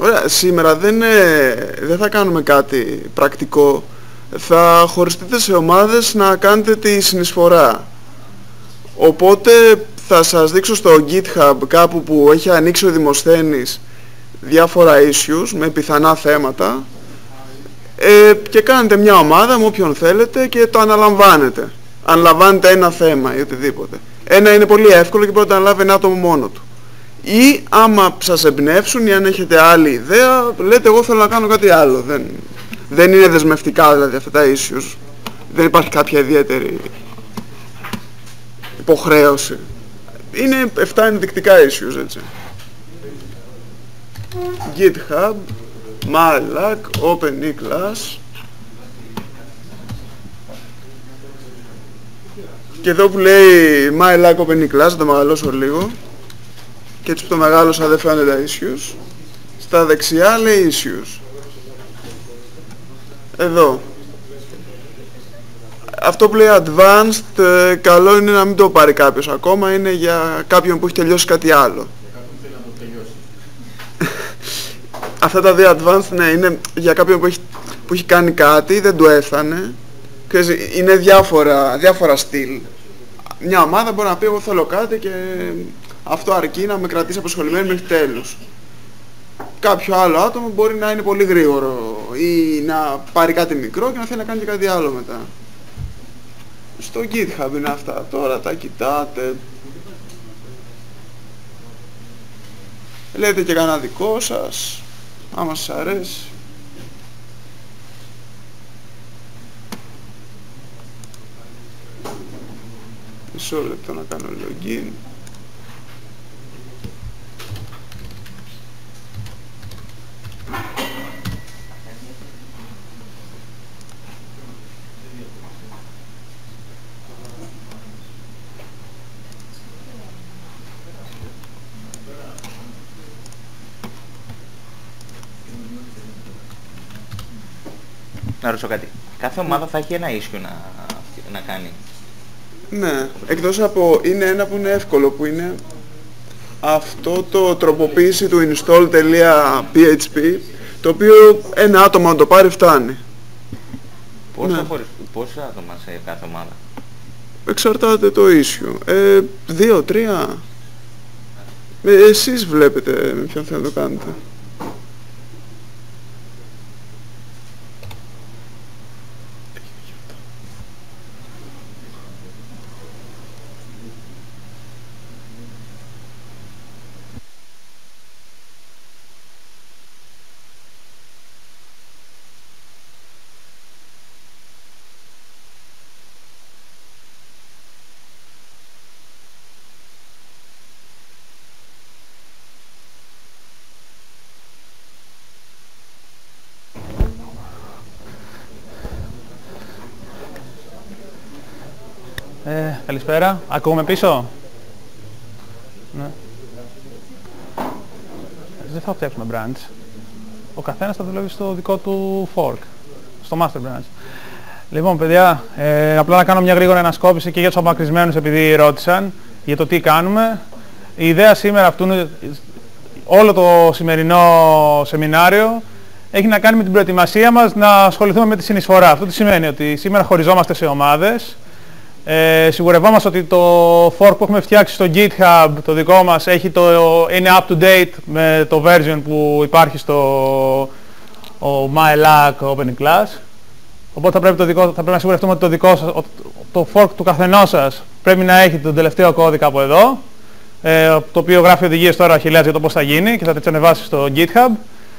Ωραία, σήμερα δεν θα κάνουμε κάτι πρακτικό. Θα χωριστείτε σε ομάδες να κάνετε τη συνεισφορά. Οπότε θα σας δείξω στο GitHub κάπου που έχει ανοίξει ο Δημοσθένης διάφορα issues με πιθανά θέματα και κάνετε μια ομάδα με όποιον θέλετε και το αναλαμβάνετε. Αναλαμβάνετε ένα θέμα ή οτιδήποτε. Ένα είναι πολύ εύκολο και μπορεί να αναλάβει ένα άτομο μόνο του. Ή άμα σας εμπνεύσουν ή αν έχετε άλλη ιδέα, λέτε εγώ θέλω να κάνω κάτι άλλο. Δεν είναι δεσμευτικά δηλαδή αυτά τα issues. Δεν υπάρχει κάποια ιδιαίτερη υποχρέωση. Είναι 7 ενδεικτικά issues, έτσι. GitHub, Malak, OpenEClass. Και εδώ που λέει Malak, OpenEClass, θα το μεγαλώσω λίγο. Και έτσι που το μεγάλωσα δεν φαίνονται τα issues. Στα δεξιά λέει issues. Εδώ. Αυτό που λέει advanced, καλό είναι να μην το πάρει κάποιος ακόμα, είναι για κάποιον που έχει τελειώσει κάτι άλλο. Αυτά τα δύο advanced, ναι, είναι για κάποιον που έχει κάνει κάτι, δεν του έφτανε. Είναι διάφορα στυλ. Μια ομάδα μπορεί να πει εγώ θέλω κάτι και αυτό αρκεί να με κρατήσει απασχολημένη μέχρι τέλους. Κάποιο άλλο άτομο μπορεί να είναι πολύ γρήγορο ή να πάρει κάτι μικρό και να θέλει να κάνει και κάτι άλλο μετά. Στο GitHub είναι αυτά. Τώρα τα κοιτάτε. Λέτε και κανένα δικό σας, άμα σας αρέσει. Μισό λεπτό να κάνω login. Να ρωτήσω κάτι. Κάθε ομάδα θα έχει ένα issue να κάνει. Ναι, εκτός από είναι ένα που είναι εύκολο, που είναι αυτό το τροποποίηση του install.php, το οποίο ένα άτομο να το πάρει φτάνει. Πόσα άτομα σε κάθε ομάδα? Εξαρτάται το issue. 2-3. Εσείς βλέπετε με ποιον θέλετε να το κάνετε. Καλησπέρα. Ακούγουμε πίσω? Ναι. Δεν θα φτιάξουμε branch. Ο καθένας θα δουλεύει στο δικό του fork, στο master branch. Λοιπόν, παιδιά, απλά να κάνω μια γρήγορη ανασκόπηση και για τους απομακρυσμένους, επειδή ρώτησαν για το τι κάνουμε. Η ιδέα σήμερα αυτού είναι, όλο το σημερινό σεμινάριο έχει να κάνει με την προετοιμασία μας να ασχοληθούμε με τη συνεισφορά. Αυτό τι σημαίνει? Ότι σήμερα χωριζόμαστε σε ομάδες. Σιγουρευόμαστε ότι το fork που έχουμε φτιάξει στο GitHub, το δικό μας, είναι up to date με το version που υπάρχει στο Malak OpenEClass. Οπότε θα πρέπει να σιγουρευτούμε ότι το fork του καθενός σας πρέπει να έχει τον τελευταίο κώδικα από εδώ, το οποίο γράφει οδηγίες τώρα ο Αχιλλέας για το πώς θα γίνει και θα τις ανεβάσει στο GitHub.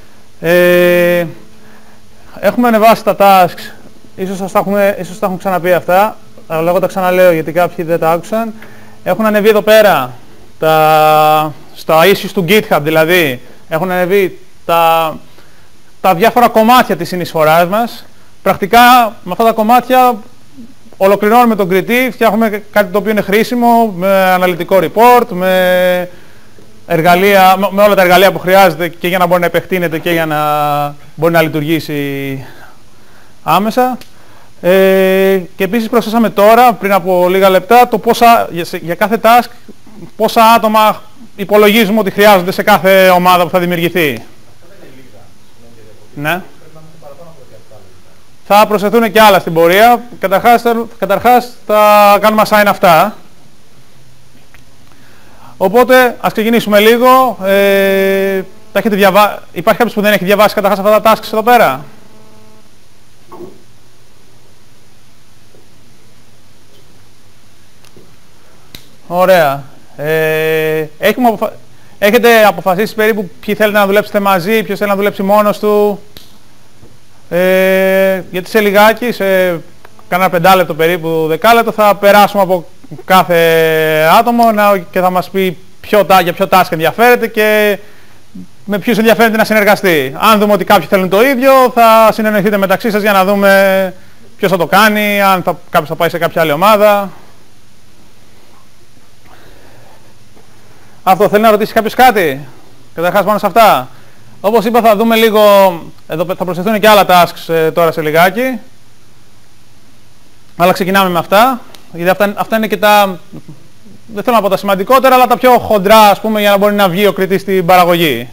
Έχουμε ανεβάσει τα tasks, ίσως τα έχουν ξαναπεί αυτά, αλλά εγώ τα ξαναλέω γιατί κάποιοι δεν τα άκουσαν. Έχουν ανεβεί εδώ πέρα στα issues του GitHub, δηλαδή έχουν ανεβεί τα διάφορα κομμάτια της συνεισφοράς μας. Πρακτικά με αυτά τα κομμάτια ολοκληρώνουμε τον κριτή, φτιάχνουμε κάτι το οποίο είναι χρήσιμο, με αναλυτικό report, με όλα τα εργαλεία που χρειάζεται και για να μπορεί να επεκτείνεται και για να μπορεί να λειτουργήσει άμεσα. Και επίσης προσθέσαμε τώρα, πριν από λίγα λεπτά, το για κάθε task, πόσα άτομα υπολογίζουμε ότι χρειάζονται σε κάθε ομάδα που θα δημιουργηθεί. Ναι. Θα προσθεθούν και άλλα στην πορεία. Καταρχάς θα κάνουμε assign αυτά. Οπότε ας ξεκινήσουμε λίγο. Υπάρχει κάποιος που δεν έχει διαβάσει καταρχάς αυτά τα tasks εδώ πέρα? Ωραία. Έχετε αποφασίσει περίπου ποιοι θέλετε να δουλέψετε μαζί, ποιος θέλει να δουλέψει μόνος του? Γιατί σε λιγάκι, σε κάνα 5 λεπτό περίπου, 10 λεπτό, θα περάσουμε από κάθε άτομο και θα μας πει για ποιο task ενδιαφέρεται και με ποιους ενδιαφέρεται να συνεργαστεί. Αν δούμε ότι κάποιοι θέλουν το ίδιο, θα συνεννοηθείτε μεταξύ σας για να δούμε ποιος θα το κάνει, αν κάποιος θα πάει σε κάποια άλλη ομάδα. Αυτό θέλει να ρωτήσει κάποιος κάτι? Καταρχάς πάνω σε αυτά. Όπως είπα, θα δούμε λίγο, εδώ θα προσθεθούν και άλλα tasks τώρα σε λιγάκι. Αλλά ξεκινάμε με αυτά, γιατί αυτά είναι και τα, δεν θέλω να πω τα σημαντικότερα, αλλά τα πιο χοντρά, ας πούμε, για να μπορεί να βγει ο κριτής στην παραγωγή.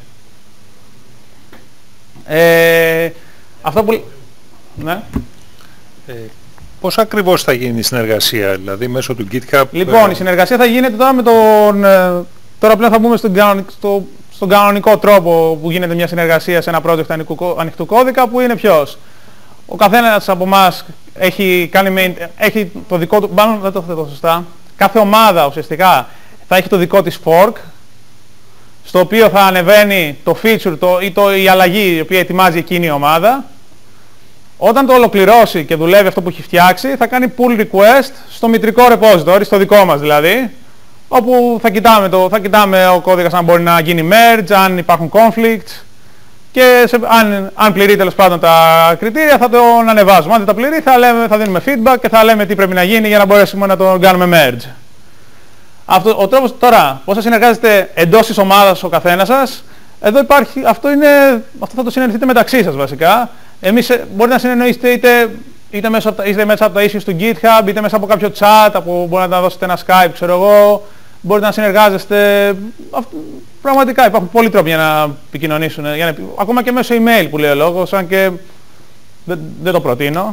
Αυτό που... Ναι. Πώς ακριβώς θα γίνει η συνεργασία, δηλαδή μέσω του GitHub? Λοιπόν, η συνεργασία θα γίνεται τώρα με τον... Τώρα πλέον θα μπούμε στον κανονικό τρόπο που γίνεται μια συνεργασία σε ένα project ανοιχτού κώδικα, που είναι ποιος? Ο καθένας από εμάς έχει το δικό του, μάλλον δεν το θέτω σωστά, κάθε ομάδα ουσιαστικά θα έχει το δικό της fork, στο οποίο θα ανεβαίνει το feature ή η αλλαγή η οποία ετοιμάζει εκείνη η ομάδα. Όταν το ολοκληρώσει και δουλεύει αυτό που έχει φτιάξει, θα κάνει pull request στο μητρικό repository, στο δικό μας δηλαδή, όπου θα κοιτάμε ο κώδικας αν μπορεί να γίνει merge, αν υπάρχουν conflicts και αν πληρεί τέλος πάντων τα κριτήρια θα τον ανεβάζουμε. Αν δεν τα πληρεί θα δίνουμε feedback και θα λέμε τι πρέπει να γίνει για να μπορέσουμε να τον κάνουμε merge. Ο τρόπος τώρα, πώς θα συνεργάζεστε εντός της ομάδας ο καθένας σας, εδώ υπάρχει, αυτό θα το συνεννοηθείτε μεταξύ σας βασικά. Μπορείτε να συνεννοήσετε είτε μέσα από τα issues του GitHub, είτε μέσα από κάποιο chat, μπορείτε να δώσετε ένα Skype, ξέρω εγώ, μπορείτε να συνεργάζεστε. Πραγματικά υπάρχουν πολλοί τρόποι για να επικοινωνήσουν, ακόμα και μέσω email που λέει ο λόγος, αν και δεν το προτείνω.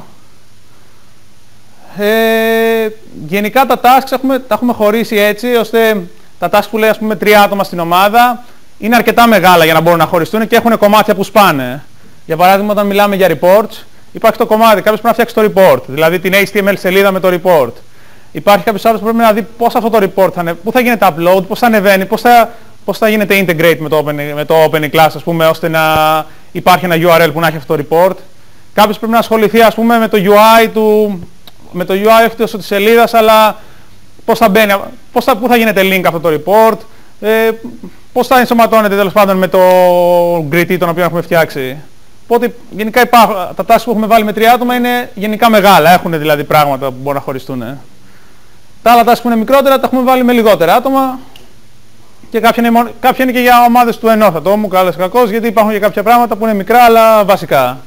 Γενικά τα tasks τα έχουμε χωρίσει έτσι, ώστε τα tasks που λέει ας πούμε 3 άτομα στην ομάδα είναι αρκετά μεγάλα για να μπορούν να χωριστούν και έχουν κομμάτια που σπάνε. Για παράδειγμα, όταν μιλάμε για reports, υπάρχει το κομμάτι, κάποιος πρέπει να φτιάξει το report, δηλαδή την HTML σελίδα με το report. Υπάρχει κάποιος άλλος που πρέπει να δει πώς αυτό το report πού θα γίνεται upload, πώς θα ανεβαίνει, πώς θα γίνεται integrate με το OpenClass, ας πούμε, ώστε να υπάρχει ένα URL που να έχει αυτό το report. Κάποιος πρέπει να ασχοληθεί, ας πούμε, με το UI όχι τόσο της σελίδας, αλλά πώς θα μπαίνει, πού θα γίνεται link αυτό το report, πώς θα ενσωματώνεται τέλος πάντων με το grid τον οποίο έχουμε φτιάξει. Οπότε γενικά τα tasks που έχουμε βάλει με 3 άτομα είναι γενικά μεγάλα, έχουν δηλαδή πράγματα που μπορούν να χωριστούν. Τα άλλα tasks που είναι μικρότερα τα έχουμε βάλει με λιγότερα άτομα και κάποια είναι και για ομάδες του ενός ατόμου, καλώς ή κακώς, γιατί υπάρχουν και κάποια πράγματα που είναι μικρά αλλά βασικά.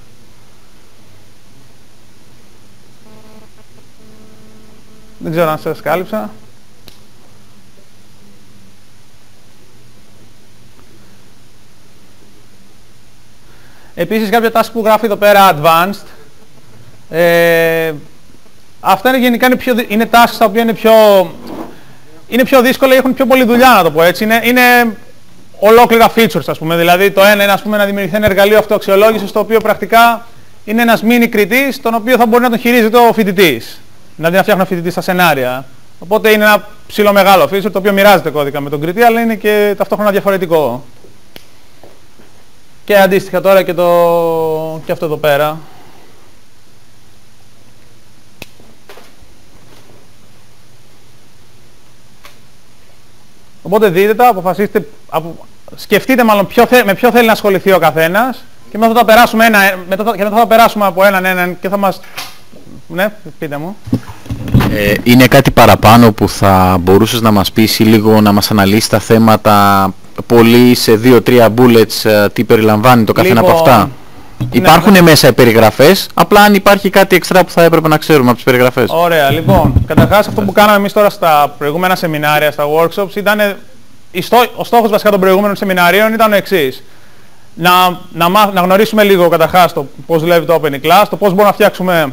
Δεν ξέρω αν σας κάλυψα. Επίσης κάποια task που γράφει εδώ πέρα advanced, αυτά είναι γενικά είναι tasks τα οποία είναι πιο δύσκολα ή έχουν πιο πολλή δουλειά, να το πω έτσι. Είναι ολόκληρα features, ας πούμε. Δηλαδή το ένα είναι ας πούμε, να δημιουργηθεί ένα εργαλείο αυτοαξιολόγησης, το οποίο πρακτικά είναι ένας mini κριτής, τον οποίο θα μπορεί να τον χειρίζεται ο φοιτητής. Δηλαδή να φτιάχνει ο φοιτητής τα σενάρια. Οπότε είναι ένα ψηλό μεγάλο feature, το οποίο μοιράζεται κώδικα με τον κριτή, αλλά είναι και ταυτόχρονα διαφορετικό. Και αντίστοιχα τώρα και αυτό εδώ πέρα. Οπότε δείτε τα, αποφασίστε, σκεφτείτε μάλλον με ποιο θέλει να ασχοληθεί ο καθένας και μετά θα περάσουμε από έναν και θα μας... Ναι, πείτε μου. Είναι κάτι παραπάνω που θα μπορούσες να μας πεις ή λίγο να μας αναλύσει τα θέματα πολύ σε 2-3 bullets, τι περιλαμβάνει το καθένα από αυτά? Υπάρχουν μέσα οι περιγραφές, απλά αν υπάρχει κάτι εξτρά που θα έπρεπε να ξέρουμε από τις περιγραφές. Ωραία, λοιπόν, καταρχάς αυτό που κάναμε εμείς τώρα στα προηγούμενα σεμινάρια, στα workshops, ήταν ο στόχος βασικά των προηγούμενων σεμιναρίων ήταν ο εξής. να γνωρίσουμε λίγο καταρχάς το πώς δουλεύει το Open Class, το πώς μπορούμε να φτιάξουμε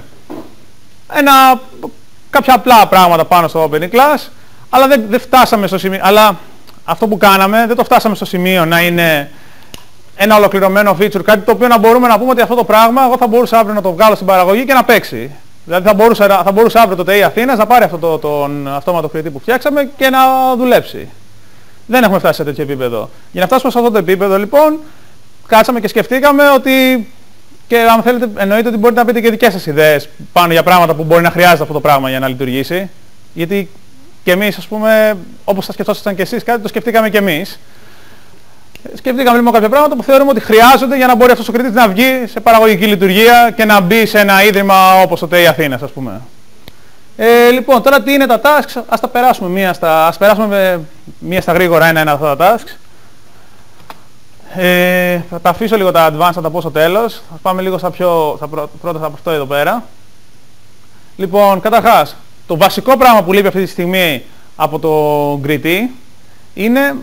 κάποια απλά πράγματα πάνω στο Open Class, αλλά δεν φτάσαμε στο σημείο. Αλλά αυτό που κάναμε δεν το φτάσαμε στο σημείο να είναι ένα ολοκληρωμένο feature, κάτι το οποίο να μπορούμε να πούμε ότι αυτό το πράγμα εγώ θα μπορούσα αύριο να το βγάλω στην παραγωγή και να παίξει. Δηλαδή θα μπορούσε αύριο το ΤΕΙ Αθήνας να πάρει αυτό τον αυτόματο κριτή που φτιάξαμε και να δουλέψει. Δεν έχουμε φτάσει σε τέτοιο επίπεδο. Για να φτάσουμε σε αυτό το επίπεδο λοιπόν, κάτσαμε και σκεφτήκαμε ότι, και αν θέλετε εννοείται ότι μπορείτε να πείτε και δικές σας ιδέες πάνω για πράγματα που μπορεί να χρειάζεται αυτό το πράγμα για να λειτουργήσει. Γιατί και εμείς, ας πούμε, όπως θα σκεφτόσασταν και εσείς κάτι, το σκεφτήκαμε και εμείς. Σκεφτήκαμε λοιπόν κάποια πράγματα που θεωρούμε ότι χρειάζονται για να μπορεί αυτός ο κριτής να βγει σε παραγωγική λειτουργία και να μπει σε ένα ίδρυμα όπως το ΤΕΙ Αθήνας, ας πούμε. Λοιπόν, τώρα τι είναι τα tasks, ας περάσουμε μία στα γρήγορα ένα αυτά τα tasks. Θα τα αφήσω λίγο τα advanced, θα τα πω στο τέλος. Θα πάμε λίγο πρώτα από αυτό εδώ πέρα. Λοιπόν, καταρχάς, το βασικό πράγμα που λείπει αυτή τη στιγμή από το Gritty είναι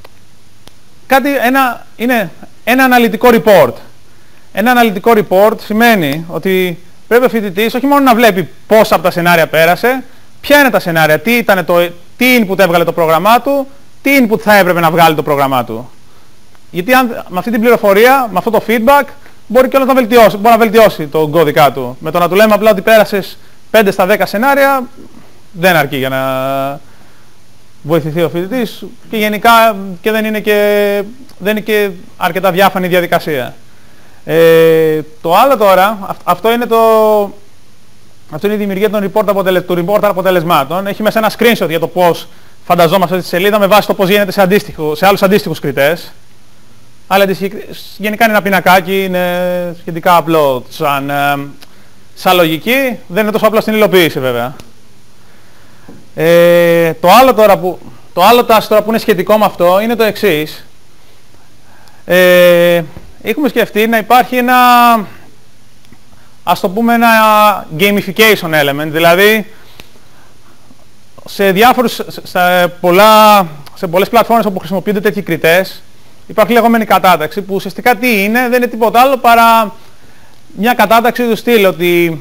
ένα αναλυτικό report. Ένα αναλυτικό report σημαίνει ότι πρέπει ο φοιτητής όχι μόνο να βλέπει πόσα από τα σενάρια πέρασε, ποια είναι τα σενάρια, τι input έβγαλε το πρόγραμμά του, τι input θα έπρεπε να βγάλει το πρόγραμμά του. Γιατί με αυτή την πληροφορία, με αυτό το feedback, μπορεί και να βελτιώσει τον κώδικα του. Με το να του λέμε απλά ότι πέρασες 5 στα 10 σενάρια, δεν αρκεί για να βοηθηθεί ο φοιτητής και γενικά και δεν είναι και αρκετά διάφανη διαδικασία. Το άλλο τώρα, αυτό είναι η δημιουργία του report αποτελεσμάτων. Έχει μέσα ένα screenshot για το πώς φανταζόμαστε τη σελίδα με βάση το πώς γίνεται σε άλλους αντίστοιχους κριτές. Αλλά γενικά είναι ένα πινακάκι, είναι σχετικά απλό σαν λογική, δεν είναι τόσο απλό στην υλοποίηση βέβαια. Το άλλο task τώρα που είναι σχετικό με αυτό είναι το εξής. Έχουμε σκεφτεί να υπάρχει ένα, ας το πούμε, ένα gamification element, δηλαδή σε πολλές πλατφόρμες όπου χρησιμοποιούνται τέτοιοι κριτές υπάρχει λεγόμενη κατάταξη που ουσιαστικά τι είναι, δεν είναι τίποτα άλλο παρά μια κατάταξη του στυλ ότι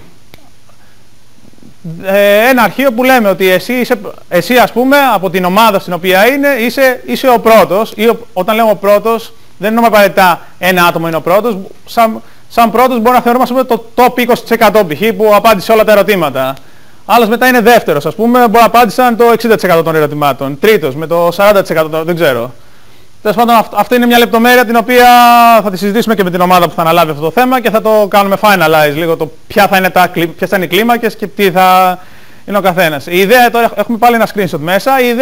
ένα αρχείο που λέμε ότι εσύ ας πούμε από την ομάδα στην οποία είσαι ο πρώτος, ή όταν λέμε ο πρώτος δεν εννοούμε απαραίτητα ένα άτομο είναι ο πρώτος, σαν πρώτος μπορεί να θεωρούμε το top 20% π.χ. που απάντησε όλα τα ερωτήματα. Άλλος μετά είναι δεύτερος, ας πούμε, μπορεί να απάντησαν το 60% των ερωτημάτων. Τρίτος με το 40%, δεν ξέρω. Τέλος πάντων, αυτό είναι μια λεπτομέρεια την οποία θα τη συζητήσουμε και με την ομάδα που θα αναλάβει αυτό το θέμα και θα το κάνουμε finalize λίγο το ποιες θα είναι οι κλίμακες και τι θα είναι ο καθένας. Η ιδέα τώρα, έχουμε πάλι ένα screenshot μέσα, η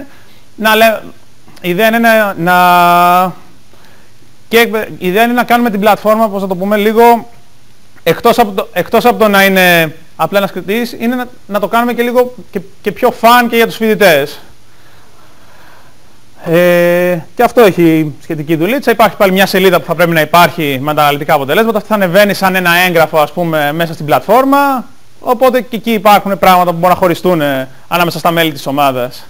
ιδέα είναι να κάνουμε την πλατφόρμα, πώς θα το πούμε λίγο, εκτός από το να είναι απλά ένας κριτής, είναι να το κάνουμε και λίγο και πιο fun και για τους φοιτητές. Και αυτό έχει σχετική δουλίτσα. Υπάρχει πάλι μια σελίδα που θα πρέπει να υπάρχει με τα αναλυτικά αποτελέσματα. Αυτό θα ανεβαίνει σαν ένα έγγραφο, ας πούμε, μέσα στην πλατφόρμα. Οπότε και εκεί υπάρχουν πράγματα που μπορούν να χωριστούν ανάμεσα στα μέλη της ομάδας.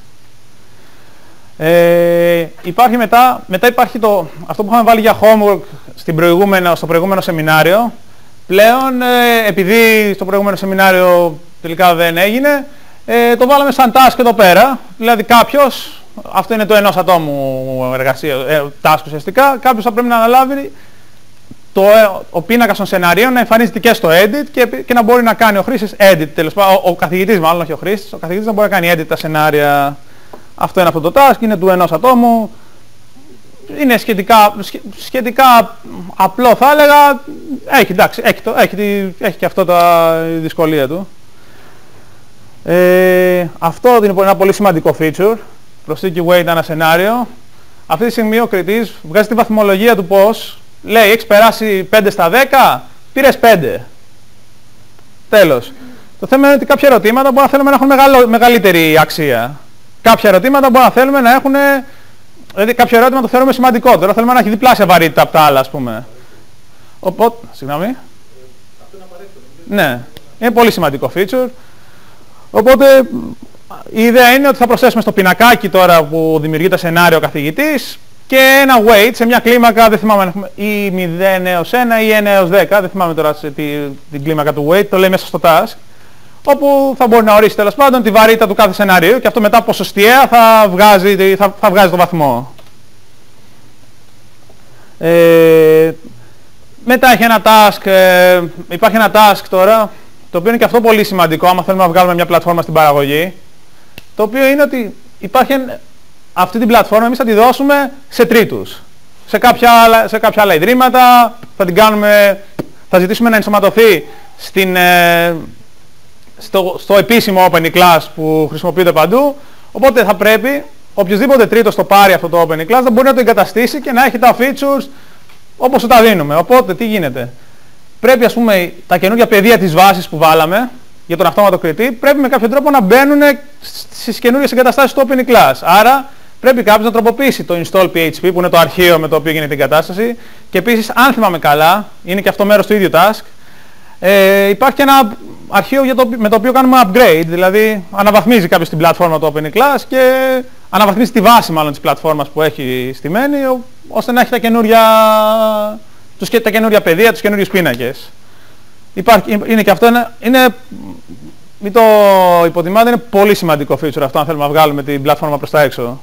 Υπάρχει μετά υπάρχει αυτό που είχαμε βάλει για homework στο προηγούμενο σεμινάριο. Πλέον, επειδή στο προηγούμενο σεμινάριο τελικά δεν έγινε, το βάλαμε σαν task εδώ πέρα. Δηλαδή κάποιος, αυτό είναι το ενός ατόμου εργασία, task ουσιαστικά, κάποιος θα πρέπει να αναλάβει ο πίνακας των σενάριων να εμφανίζεται και στο edit και να μπορεί να κάνει ο χρήστης edit, τέλος πάντων, ο καθηγητής μάλλον, όχι ο χρήστης, ο καθηγητής να μπορεί να κάνει edit τα σενάρια. Αυτό είναι αυτό το task, είναι του ενός ατόμου. Είναι σχετικά απλό θα έλεγα, έχει και αυτό η δυσκολία του. Αυτό είναι ένα πολύ σημαντικό feature, προσθήκη weight ένα σενάριο. Αυτή τη στιγμή ο κριτής βγάζει τη βαθμολογία του πώς, λέει έχεις περάσει 5 στα 10, πήρες 5. Τέλος. Το θέμα είναι ότι κάποια ερωτήματα μπορεί να θέλουμε να έχουν μεγαλύτερη αξία. Κάποια ερωτήματα μπορεί να θέλουμε να έχουν, δηλαδή κάποιο ερώτημα το θεωρούμε σημαντικότερο, θέλουμε να έχει διπλάσια βαρύτητα από τα άλλα, ας πούμε. Οπότε, συγγνώμη. Αυτό είναι απαραίτητο. Ναι, είναι πολύ σημαντικό feature. Οπότε, η ιδέα είναι ότι θα προσθέσουμε στο πινακάκι τώρα που δημιουργεί το σενάριο ο καθηγητής και ένα weight σε μια κλίμακα, δεν θυμάμαι αν έχουμε ή 0 έως 1 ή 1 έως 10, δεν θυμάμαι τώρα την κλίμακα του weight, το λέει μέσα στο task, όπου θα μπορεί να ορίσει τέλος πάντων τη βαρύτητα του κάθε σενάριου και αυτό μετά ποσοστιαία θα βγάζει το βαθμό. Μετά υπάρχει ένα task τώρα, το οποίο είναι και αυτό πολύ σημαντικό, άμα θέλουμε να βγάλουμε μια πλατφόρμα στην παραγωγή, το οποίο είναι ότι αυτή την πλατφόρμα εμείς θα τη δώσουμε σε τρίτους, σε κάποια άλλα ιδρύματα, θα ζητήσουμε να ενσωματωθεί στο επίσημο OpenEClass που χρησιμοποιείται παντού, οπότε θα πρέπει οποιοδήποτε τρίτος το πάρει αυτό το OpenEClass θα μπορεί να το εγκαταστήσει και να έχει τα features όπως τα δίνουμε. Οπότε τι γίνεται? Πρέπει ας πούμε τα καινούργια πεδία της βάσης που βάλαμε για τον αυτόματο κριτή πρέπει με κάποιο τρόπο να μπαίνουν στις καινούργιες εγκαταστάσεις του OpenEClass. Άρα πρέπει κάποιος να τροποποιήσει το install PHP που είναι το αρχείο με το οποίο γίνεται η εγκατάσταση και επίσης αν θυμάμαι καλά, είναι και αυτό μέρος του ίδιου task, υπάρχει και ένα αρχείο με το οποίο κάνουμε upgrade, δηλαδή αναβαθμίζει κάποιος την πλατφόρμα του OpenEClass και αναβαθμίζει τη βάση μάλλον της πλατφόρμας που έχει στημένη ώστε να έχει τα καινούργια πεδία, τους καινούριους πίνακες. Είναι και αυτό, μην το υποτιμάτε, είναι πολύ σημαντικό feature αυτό αν θέλουμε να βγάλουμε την πλατφόρμα προς τα έξω.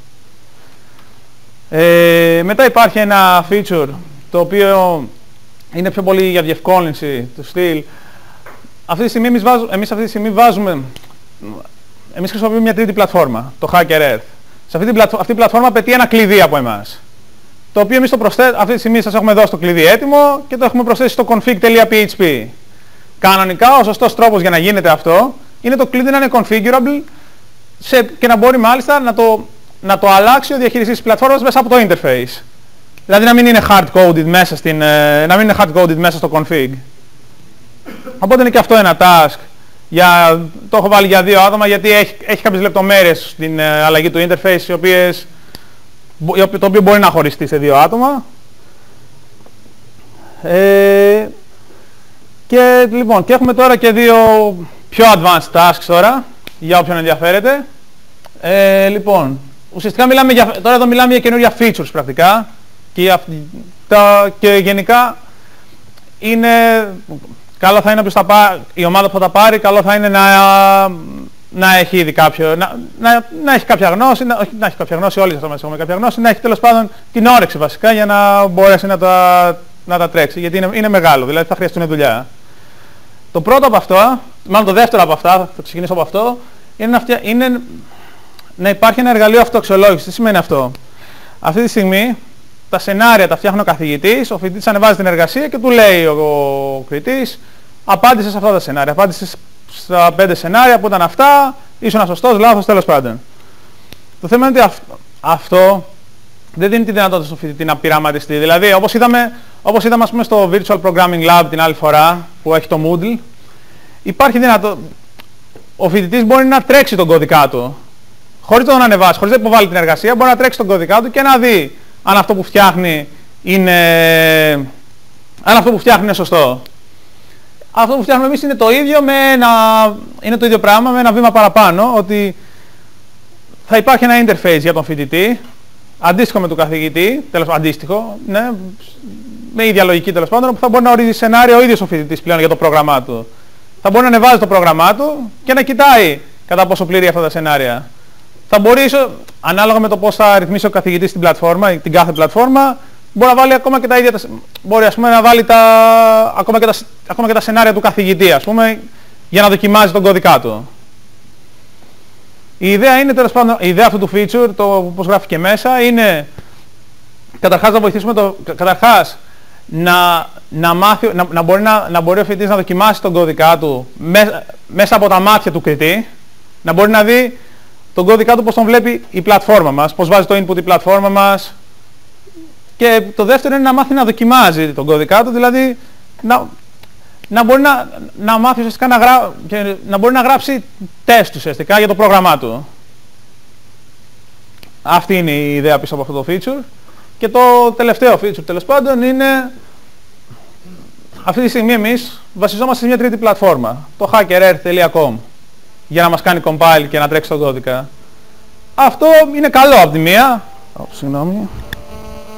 Μετά υπάρχει ένα feature το οποίο είναι πιο πολύ για διευκόλυνση του στυλ. Εμείς χρησιμοποιούμε μια τρίτη πλατφόρμα, το Hacker Earth. Αυτή η πλατφόρμα απαιτεί ένα κλειδί από εμάς. Το οποίο εμείς αυτή τη στιγμή σας έχουμε δώσει το κλειδί έτοιμο και το έχουμε προσθέσει στο config.php. Κανονικά ο σωστός τρόπος για να γίνεται αυτό είναι το κλειδί να είναι configurable και να μπορεί μάλιστα να το αλλάξει ο διαχειριστής της πλατφόρμας μέσα από το interface. Δηλαδή να μην είναι hard-coded μέσα στο config. Οπότε είναι και αυτό ένα task. Το έχω βάλει για 2 άτομα γιατί έχει κάποιες λεπτομέρειες στην αλλαγή του interface το οποίο μπορεί να χωριστεί σε 2 άτομα. Και λοιπόν, και έχουμε τώρα και 2 πιο advanced tasks τώρα, για όποιον ενδιαφέρεται. Λοιπόν, ουσιαστικά τώρα εδώ μιλάμε για καινούργια features πρακτικά και γενικά καλό θα είναι η ομάδα που θα τα πάρει, καλό θα είναι να έχει ήδη να έχει κάποια γνώση, όχι να έχει κάποια γνώση, όλοι σας έχουμε κάποια γνώση, να έχει τέλος πάντων την όρεξη βασικά για να μπορέσει να τα τρέξει, γιατί είναι μεγάλο, δηλαδή θα χρειαστούν δουλειά. Το πρώτο από αυτό, μάλλον το δεύτερο από αυτά, θα ξεκινήσω από αυτό, είναι να υπάρχει ένα εργαλείο αυτοαξιολόγησης. Τι σημαίνει αυτό? Αυτή τη στιγμή τα σενάρια τα φτιάχνει ο καθηγητής, ο φοιτητής ανεβάζει την εργασία και του λέει ο κριτής απάντησε σε αυτά τα σενάρια, απάντησε στα 5 σενάρια που ήταν αυτά, ήσουν σωστός, λάθος, τέλος πάντων. Το θέμα είναι ότι αυτό δεν δίνει τη δυνατότητα στον φοιτητή να πειραματιστεί. Δηλαδή, όπως είδαμε ας πούμε, στο Virtual Programming Lab την άλλη φορά που έχει το Moodle, υπάρχει δυνατότητα. Ο φοιτητής μπορεί να τρέξει τον κώδικα του, χωρίς να τον ανεβάσει, χωρίς να υποβάλει την εργασία, μπορεί να τρέξει τον κώδικα του και να δει αν αυτό που φτιάχνει είναι σωστό. Αυτό που φτιάχνουμε εμείς είναι το ίδιο, είναι το ίδιο πράγμα με ένα βήμα παραπάνω, ότι θα υπάρχει ένα interface για τον φοιτητή, αντίστοιχο με του καθηγητή, αντίστοιχο, ναι, με ίδια λογική τέλος πάντων, που θα μπορεί να ορίζει σενάριο ο ίδιος ο φοιτητής πλέον για το πρόγραμμά του. Θα μπορεί να ανεβάζει το πρόγραμμά του και να κοιτάει κατά πόσο πληρεί αυτά τα σενάρια. Θα μπορεί, ανάλογα με το πώς θα ρυθμίσει ο καθηγητής την πλατφόρμα, την κάθε πλατφόρμα, μπορεί να βάλει ακόμα και τα ίδια, μπορεί ας πούμε, να βάλει ακόμα και τα σενάρια του καθηγητή, ας πούμε, για να δοκιμάζει τον κώδικά του. Η ιδέα είναι, τέλος πάντων, η ιδέα αυτού του feature, το πώς γράφει και μέσα, είναι καταρχάς να βοηθήσουμε να μπορεί ο φοιτητής να δοκιμάσει τον κώδικα του μέσα από τα μάτια του κριτή, να μπορεί να δει τον κώδικα του πώς τον βλέπει η πλατφόρμα μας, πώς βάζει το input η πλατφόρμα μας. Και το δεύτερο είναι να μάθει να δοκιμάζει τον κώδικα του, δηλαδή να μπορεί να μάθει ουσιαστικά να μπορεί να γράψει τεστ ουσιαστικά για το πρόγραμμά του. Αυτή είναι η ιδέα πίσω από αυτό το feature. Και το τελευταίο feature τέλος πάντων είναι, αυτή τη στιγμή εμείς βασιζόμαστε σε μια τρίτη πλατφόρμα, το hackerearth.com, για να μας κάνει compile και να τρέξει τον κώδικα. Αυτό είναι καλό από τη μία. Συγγνώμη.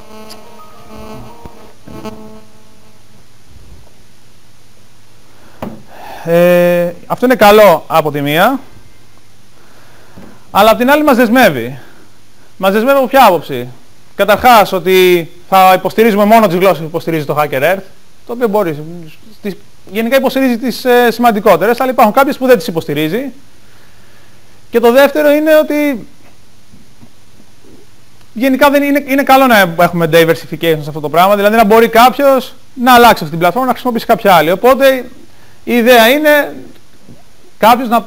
Αυτό είναι καλό από τη μία, αλλά από την άλλη μας δεσμεύει. Μας δεσμεύει από ποια άποψη? Καταρχάς ότι θα υποστηρίζουμε μόνο τις γλώσσες που υποστηρίζει το HackerEarth, το οποίο μπορεί. Γενικά υποστηρίζει τις σημαντικότερες, αλλά υπάρχουν κάποιες που δεν τις υποστηρίζει. Και το δεύτερο είναι ότι γενικά είναι καλό να έχουμε diversification σε αυτό το πράγμα, δηλαδή να μπορεί κάποιος να αλλάξει αυτή την πλατφόρμα, να χρησιμοποιήσει κάποια άλλη. Οπότε η ιδέα είναι κάποιος να...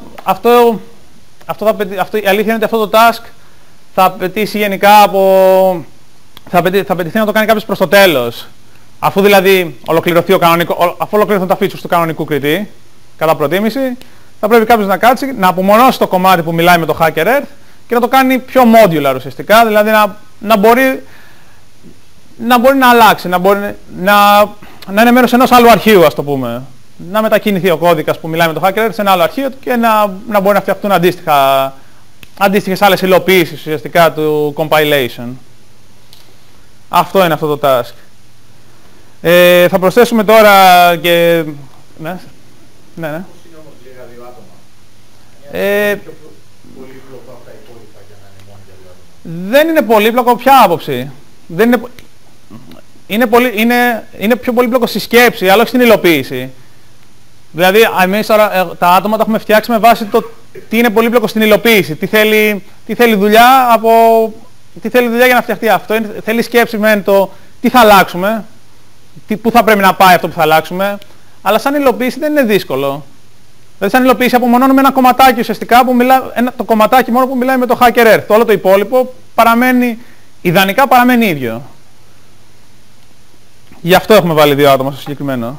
η αλήθεια είναι ότι αυτό το task θα απαιτήσει γενικά από... θα απαιτηθεί να το κάνει κάποιος προς το τέλος. Αφού δηλαδή ολοκληρωθούν τα features του κανονικού κριτή, κατά προτίμηση, θα πρέπει κάποιος να κάτσει, να απομονώσει το κομμάτι που μιλάει με το HackerEarth και να το κάνει πιο modular ουσιαστικά, δηλαδή να μπορεί να αλλάξει, να είναι μέρος ενός άλλου αρχείου, ας το πούμε. Να μετακινηθεί ο κώδικας που μιλάει με το HackerEarth σε ένα άλλο αρχείο και να μπορεί να φτιαχτούν αντίστοιχες άλλες υλοποιήσεις ουσιαστικά του compilation. Αυτό είναι αυτό το task. Θα προσθέσουμε τώρα και... Ναι. Δεν είναι πολύπλοκο από ποια άποψη? Είναι πιο πολύπλοκο στη σκέψη, αλλά όχι στην υλοποίηση. Δηλαδή, εμείς τώρα τα άτομα τα έχουμε φτιάξει με βάση το τι είναι πολύπλοκο στην υλοποίηση. Τι θέλει δουλειά για να φτιαχτεί αυτό. Θέλει σκέψη με το τι θα αλλάξουμε, πού θα πρέπει να πάει αυτό που θα αλλάξουμε. Αλλά σαν υλοποίηση δεν είναι δύσκολο. Δηλαδή, σαν υλοποίηση απομονώνουμε ένα κομματάκι ουσιαστικά, το κομματάκι μόνο που μιλάει με το HackerEarth. Το όλο το υπόλοιπο ιδανικά παραμένει ίδιο. Γι' αυτό έχουμε βάλει 2 άτομα στο συγκεκριμένο.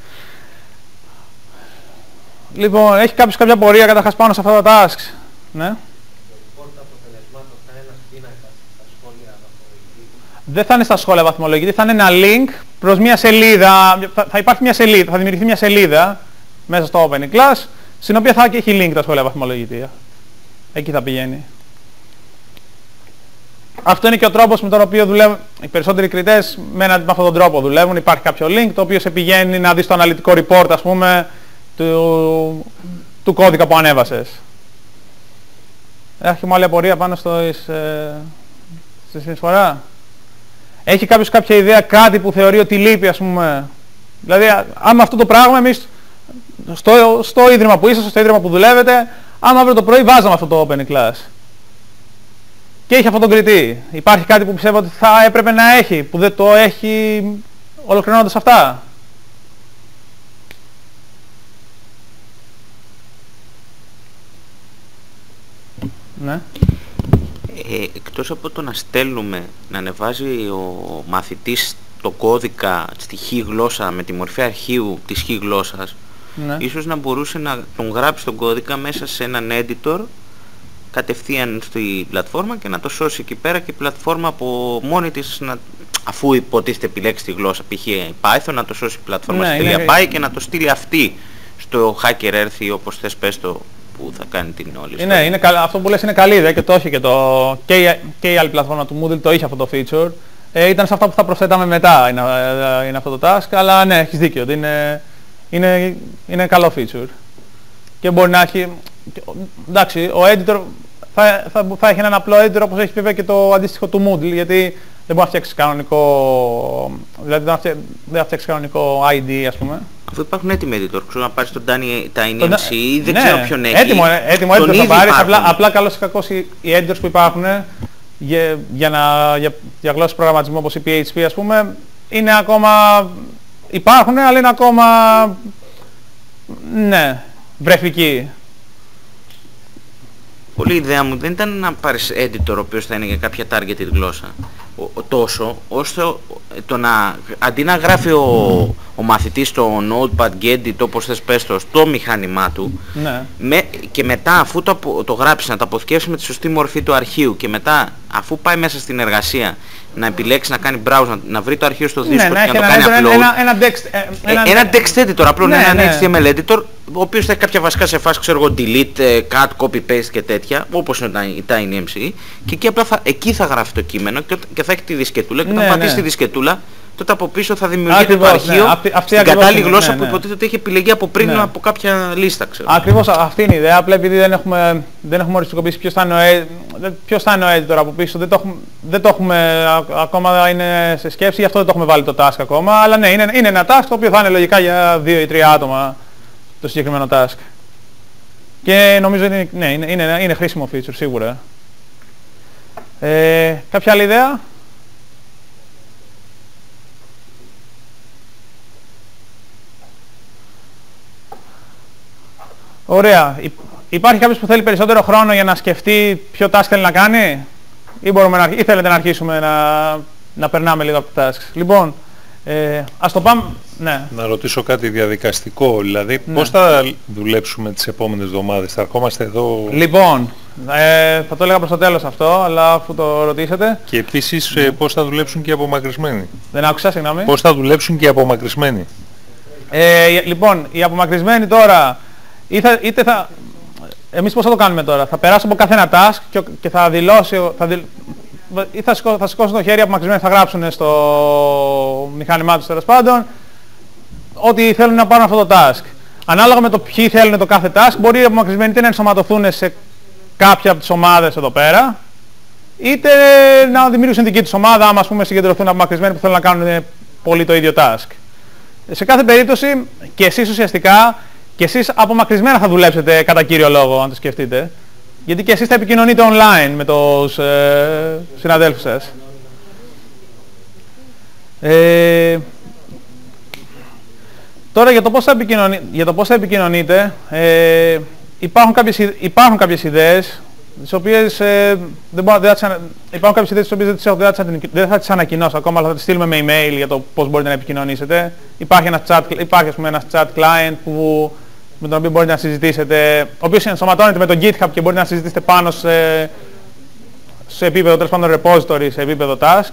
Λοιπόν, έχει κάποιος κάποια πορεία καταρχάς πάνω σε αυτά τα tasks? Ναι. Δεν θα είναι στα σχόλια βαθμολογητή, θα είναι ένα link προς μια σελίδα. Θα υπάρχει μια σελίδα, θα δημιουργηθεί μια σελίδα μέσα στο Open Class, στην οποία θα έχει link τα σχόλια βαθμολογητή. Εκεί θα πηγαίνει. Αυτό είναι και ο τρόπος με τον οποίο δουλεύουν οι περισσότεροι κριτές, με αυτόν τον τρόπο δουλεύουν. Υπάρχει κάποιο link το οποίο σε πηγαίνει να δεις το αναλυτικό report, ας πούμε, του κώδικα που ανέβασες. Έχουμε άλλη απορία πάνω στη συνεισφορά? Έχει κάποιος κάποια ιδέα, κάτι που θεωρεί ότι λείπει, ας πούμε? Δηλαδή, άμα αυτό το πράγμα εμείς στο ίδρυμα που είσαστε, στο ίδρυμα που δουλεύετε, άμα αύριο το πρωί βάζαμε αυτό το Open Class και έχει αυτόν τον κριτή, υπάρχει κάτι που πιστεύω ότι θα έπρεπε να έχει, που δεν το έχει ολοκληρώνοντας αυτά? Ναι. Εκτός από το να στέλνουμε, να ανεβάζει ο μαθητής το κώδικα στη χ γλώσσα με τη μορφή αρχείου της χ γλώσσας, ναι, ίσως να μπορούσε να τον γράψει τον κώδικα μέσα σε έναν editor κατευθείαν στη πλατφόρμα και να το σώσει εκεί πέρα και η πλατφόρμα από μόνη της, αφού υποτίθεται επιλέξει τη γλώσσα π.χ. Python, να το σώσει η πλατφόρμα στη .py και να το στείλει αυτή στο HackerEarth ή όπως θες πες το, που θα κάνει την όλη. Ναι, αυτό που λες είναι καλή ιδέα και το έχει και η άλλη πλατφόρμα του Moodle το είχε αυτό το feature. Ήταν σε αυτά που θα προσθέταμε μετά είναι αυτό το task, αλλά ναι, έχεις δίκιο, είναι καλό feature. Και μπορεί να έχει, εντάξει, ο editor θα έχει έναν απλό editor όπως έχει βέβαια και το αντίστοιχο του Moodle, γιατί δεν μπορεί να φτιάξει κανονικό, δηλαδή δεν θα φτιάξει κανονικό ID, ας πούμε. Αφού υπάρχουν έτοιμοι editor, ξέρω να πάρεις τον TinyMC ή δεν ξέρω ποιον έχει. Έτοιμο editor θα πάρεις, απλά καλώς ή κακώς οι editors που υπάρχουν για γλώσσες προγραμματισμού όπως η PHP, ας πούμε, είναι ακόμα, υπάρχουν, αλλά είναι ακόμα, ναι, βρεφικοί. Πολύ ιδέα μου δεν ήταν να πάρεις editor ο οποίος θα είναι για κάποια targeted γλώσσα τόσο, ώστε αντί να γράφει ο μαθητής στο Notepad, Gedit, όπως θες πες το, στο μηχάνημά του, ναι, και μετά αφού το γράψει να το αποθηκεύσει με τη σωστή μορφή του αρχείου και μετά αφού πάει μέσα στην εργασία να επιλέξει να κάνει browse, να βρει το αρχείο στο δίσκο και να το κάνει upload. Ένα text editor, απλό, ένα HTML editor, ο οποίος θα έχει κάποια βασικά σε φάση, ξέρω εγώ, delete, cut, copy, paste και τέτοια, όπως είναι η TinyMC, και εκεί απλά εκεί θα γράφει το κείμενο και θα έχει τη δισκετούλα και όταν πατήσει τη δισκετούλα τότε από πίσω θα δημιουργείται το Ακριβώς, αρχείο στην ακριβώς κατάλληλη είναι, γλώσσα ναι, που ναι. υποτίθεται ότι έχει επιλεγεί από πριν Ναι. από κάποια λίστα, ξέρω. Ακριβώς αυτή είναι η ιδέα. Απλά επειδή δεν έχουμε οριστικοποιήσει ποιος θα είναι ο editor από πίσω, δεν το έχουμε ακόμα, είναι σε σκέψη, γι' αυτό δεν το έχουμε βάλει το task ακόμα. Αλλά ναι, είναι ένα task το οποίο θα είναι λογικά για 2 ή 3 άτομα το συγκεκριμένο task. Και νομίζω είναι χρήσιμο feature σίγουρα. Κάποια άλλη ιδέα? Ωραία. Υπάρχει κάποιος που θέλει περισσότερο χρόνο για να σκεφτεί ποιο task θέλει να κάνει, ή θέλετε να αρχίσουμε να περνάμε λίγο από τα tasks? Λοιπόν, ας το πάμε. Ναι. Να ρωτήσω κάτι διαδικαστικό, δηλαδή πώς θα δουλέψουμε τις επόμενες εβδομάδες, θα ερχόμαστε εδώ? Λοιπόν, θα το έλεγα προς το τέλος αυτό, αλλά αφού το ρωτήσετε. Και επίσης πώς θα δουλέψουν και οι απομακρυσμένοι? Δεν άκουσα, συγγνώμη. Πώς θα δουλέψουν και οι απομακρυσμένοι? Λοιπόν, οι απομακρυσμένοι τώρα, εμείς πώς θα το κάνουμε τώρα? Θα περάσω από κάθε ένα task και θα δηλώσει, ή θα σηκώσουν το χέρι απομακρυσμένοι, θα γράψουν στο μηχάνημά τους τέλος πάντων ότι θέλουν να πάρουν αυτό το task. Ανάλογα με το ποιοι θέλουν το κάθε task, μπορεί οι απομακρυσμένοι είτε να ενσωματωθούν σε κάποια από τις ομάδες εδώ πέρα, είτε να δημιουργήσουν δική τους ομάδα, άμα ας πούμε συγκεντρωθούν απομακρυσμένοι που θέλουν να κάνουν πολύ το ίδιο task. Σε κάθε περίπτωση και εσείς ουσιαστικά, και εσείς απομακρυσμένα θα δουλέψετε κατά κύριο λόγο, αν το σκεφτείτε. Γιατί και εσείς θα επικοινωνείτε online με τους συναδέλφους σας. Τώρα για το πώς θα επικοινωνείτε, υπάρχουν κάποιες ιδέες, τις οποίες δεν θα τις ανακοινώσω ακόμα, αλλά θα τις στείλουμε με email για το πώς μπορείτε να επικοινωνήσετε. Υπάρχει ένας chat client με τον οποίο μπορείτε να συζητήσετε, ο οποίος ενσωματώνεται με το GitHub και μπορείτε να συζητήσετε πάνω σε επίπεδο, τέλος πάντων, repository, σε επίπεδο task.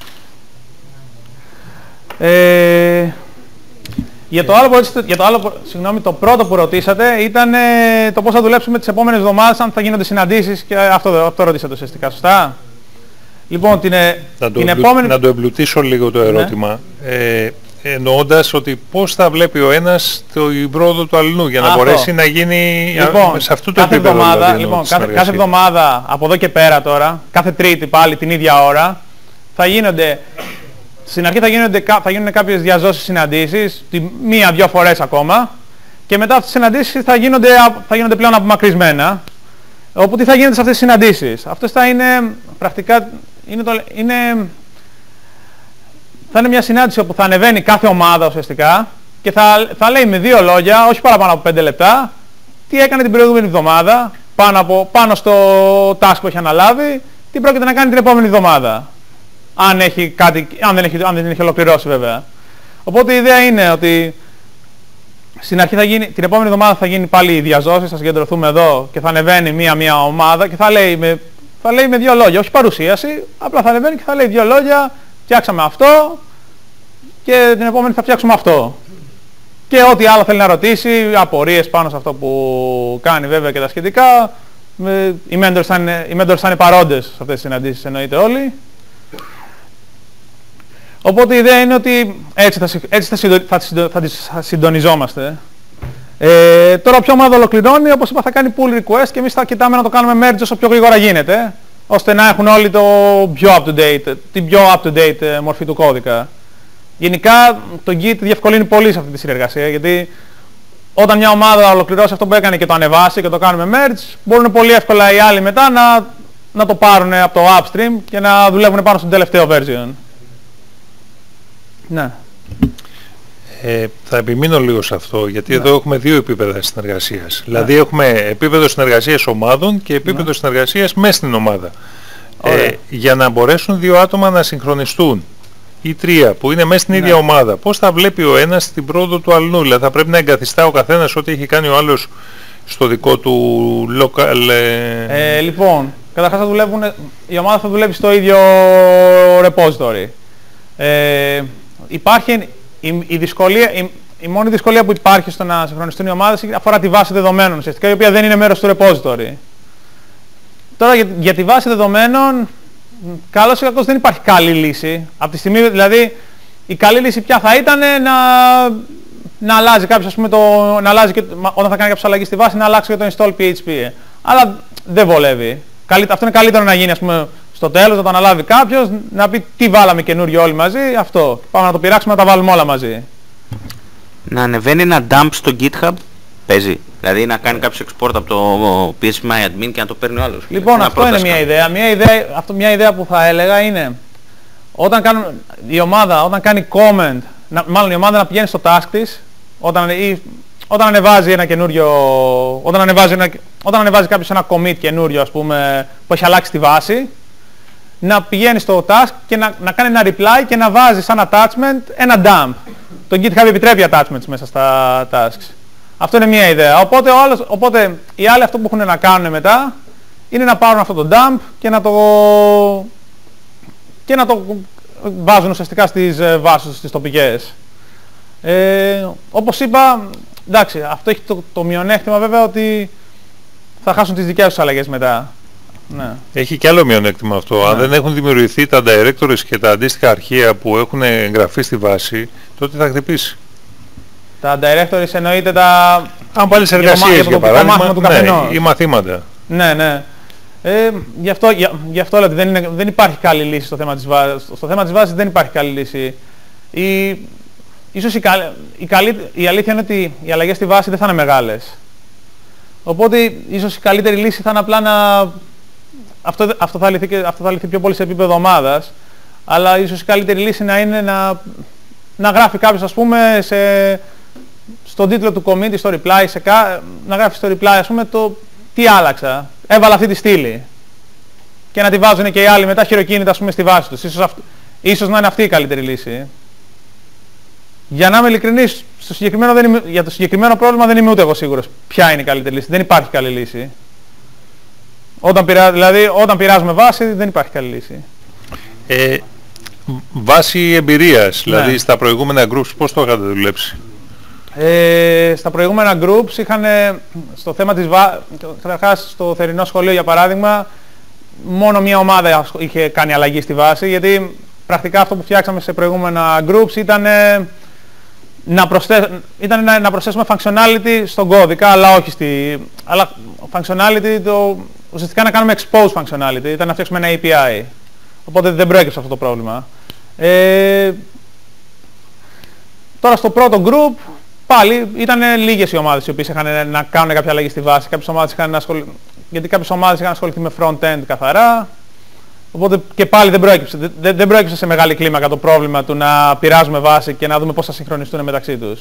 Το πρώτο που ρωτήσατε ήταν το πώς θα δουλέψουμε τις επόμενες εβδομάδες, αν θα γίνονται συναντήσεις, και αυτό ρωτήσατε ουσιαστικά, σωστά? Λοιπόν, να το εμπλουτίσω λίγο το ερώτημα. Ναι. Εννοώντας ότι πώς θα βλέπει ο ένας την πρόοδο του αλλού για να μπορέσει να γίνει σε αυτό το επίπεδο. Κάθε εβδομάδα από εδώ και πέρα τώρα, κάθε Τρίτη πάλι την ίδια ώρα, στην αρχή θα γίνουν κάποιες διαζώσεις συναντήσεις, 1-2 φορές ακόμα, και μετά αυτές τις συναντήσεις θα γίνονται πλέον απομακρυσμένα. Όπου τι θα γίνεται σε αυτές τις συναντήσεις? Αυτές θα είναι πρακτικά, θα είναι μια συνάντηση όπου θα ανεβαίνει κάθε ομάδα ουσιαστικά και θα λέει με 2 λόγια, όχι παραπάνω από 5 λεπτά, τι έκανε την προηγούμενη εβδομάδα, πάνω στο task που έχει αναλάβει, τι πρόκειται να κάνει την επόμενη εβδομάδα. Αν δεν έχει ολοκληρώσει βέβαια. Οπότε η ιδέα είναι ότι στην αρχή την επόμενη εβδομάδα θα γίνει πάλι η διαζώση, θα συγκεντρωθούμε εδώ και θα ανεβαίνει μία ομάδα και θα λέει με 2 λόγια, όχι παρουσίαση, απλά θα ανεβαίνει και θα λέει 2 λόγια, φτιάξαμε αυτό και την επόμενη θα φτιάξουμε αυτό. Και ό,τι άλλο θέλει να ρωτήσει, απορίες πάνω σε αυτό που κάνει βέβαια και τα σχετικά, οι mentors θα είναι παρόντες σε αυτές τις συναντήσεις, εννοείται όλοι. Οπότε η ιδέα είναι ότι έτσι θα συντονιζόμαστε. Τώρα ποια ομάδα ολοκληρώνει, όπως είπα, θα κάνει pull request και εμείς θα κοιτάμε να το κάνουμε merge όσο πιο γρήγορα γίνεται, ώστε να έχουν όλοι την πιο up-to-date μορφή του κώδικα. Γενικά το Git διευκολύνει πολύ σε αυτή τη συνεργασία, γιατί όταν μια ομάδα ολοκληρώσει αυτό που έκανε και το ανεβάσει και το κάνουμε merge, μπορούν πολύ εύκολα οι άλλοι μετά να το πάρουν από το upstream και να δουλεύουν πάνω στο τελευταίο version. Ναι. Θα επιμείνω λίγο σε αυτό, γιατί εδώ έχουμε 2 επίπεδα συνεργασίας. Δηλαδή έχουμε επίπεδο συνεργασίας ομάδων και επίπεδο συνεργασίας μέσα στην ομάδα. Για να μπορέσουν 2 άτομα να συγχρονιστούν, ή 3 που είναι μέσα στην ίδια ομάδα, πώς θα βλέπει ο ένας την πρόοδο του αλλού? Δηλαδή θα πρέπει να εγκαθιστά ο καθένας ό,τι έχει κάνει ο άλλος στο δικό του local... Λοιπόν, καταρχάς η ομάδα θα δουλεύει στο ίδιο repository. Υπάρχει η μόνη δυσκολία που υπάρχει στο να συγχρονιστούν οι ομάδες αφορά τη βάση δεδομένων ουσιαστικά, η οποία δεν είναι μέρος του repository. Τώρα για τη βάση δεδομένων, καλώς ή κακώς δεν υπάρχει καλή λύση. Από τη στιγμή, δηλαδή, η καλή λύση ποια θα ήταν να αλλάζει κάποιος, ας πούμε, όταν θα κάνει κάποιος αλλαγή στη βάση, να αλλάξει και το install PHP. Αλλά δεν βολεύει. Αυτό είναι καλύτερο να γίνει, ας πούμε, στο τέλος, να το αναλάβει κάποιος, να πει τι βάλαμε καινούριο όλοι μαζί, αυτό. Πάμε να το πειράξουμε, να τα βάλουμε όλα μαζί. Να ανεβαίνει ένα dump στο GitHub, παίζει. Δηλαδή να κάνει κάποιο export από το PSMyAdmin και να το παίρνει ο άλλος. Λοιπόν, αυτό είναι μια ιδέα. Μια ιδέα που θα έλεγα είναι, όταν κάνει comment, μάλλον η ομάδα να πηγαίνει στο task της, όταν ανεβάζει ένα καινούριο, όταν ανεβάζει κάποιος ένα commit καινούριο, ας πούμε, που έχει αλλάξει τη βάση, να πηγαίνει στο task και να κάνει ένα reply και να βάζει σαν attachment ένα dump. Το GitHub επιτρέπει attachments μέσα στα tasks. Αυτό είναι μια ιδέα. Οπότε οι άλλοι αυτό που έχουν να κάνουν μετά είναι να πάρουν αυτό το dump και να το βάζουν ουσιαστικά στις βάσεις, στις τοπικές. Όπως είπα, εντάξει, αυτό έχει το μειονέκτημα βέβαια ότι θα χάσουν τις δικές τους αλλαγές μετά. Ναι. Έχει και άλλο μειονέκτημα αυτό. Ναι. Αν δεν έχουν δημιουργηθεί τα directories και τα αντίστοιχα αρχεία που έχουν εγγραφεί στη βάση, τότε θα χτυπήσει. Τα directories εννοείται τα... Αν πάλι σε εργασίες, για παράδειγμα, ή μαθήματα. Ναι, ναι. Γι' αυτό λέω ότι δεν υπάρχει καλή λύση στο θέμα της βάσης. Στο θέμα της βάσης δεν υπάρχει καλή λύση. Ίσως η αλήθεια είναι ότι οι αλλαγές στη βάση δεν θα είναι μεγάλες. Οπότε ίσως η καλύτερη λύση θα είναι απλά αυτό θα λυθεί πιο πολύ σε επίπεδο ομάδας, αλλά ίσως η καλύτερη λύση να είναι να γράφει κάποιος, ας πούμε, στον τίτλο του commit, στο reply, να γράφει στο reply, ας πούμε, το τι άλλαξα. Έβαλα αυτή τη στήλη. Και να τη βάζουν και οι άλλοι μετά χειροκίνητα, ας πούμε, στη βάση τους. Ίσως να είναι αυτή η καλύτερη λύση. Για να είμαι ειλικρινής, για το συγκεκριμένο πρόβλημα δεν είμαι ούτε εγώ σίγουρος ποια είναι η καλύτερη λύση. Δεν υπάρχει καλή λύση. Όταν πειράζουμε βάση δεν υπάρχει καλή λύση. Βάση εμπειρίας, δηλαδή, ναι. Στα προηγούμενα groups πώς το είχατε δουλέψει? Στα προηγούμενα groups είχαν στο θέμα της καταρχάς στο θερινό σχολείο, για παράδειγμα, μόνο μία ομάδα είχε κάνει αλλαγή στη βάση, πρακτικά αυτό που φτιάξαμε σε προηγούμενα groups ήταν να προσθέσουμε functionality στον κώδικα, αλλά όχι αλλά functionality ουσιαστικά να κάνουμε expose functionality, ήταν να φτιάξουμε ένα API. Οπότε δεν προέκυψε αυτό το πρόβλημα. Τώρα στο πρώτο group πάλι ήταν λίγες οι ομάδες οι οποίες είχαν να κάνουν κάποια αλλαγή στη βάση. Γιατί κάποιες ομάδες είχαν ασχοληθεί με front-end καθαρά. Οπότε και πάλι δεν προέκυψε σε μεγάλη κλίμακα το πρόβλημα του να πειράζουμε βάση και να δούμε πώς θα συγχρονιστούν μεταξύ τους.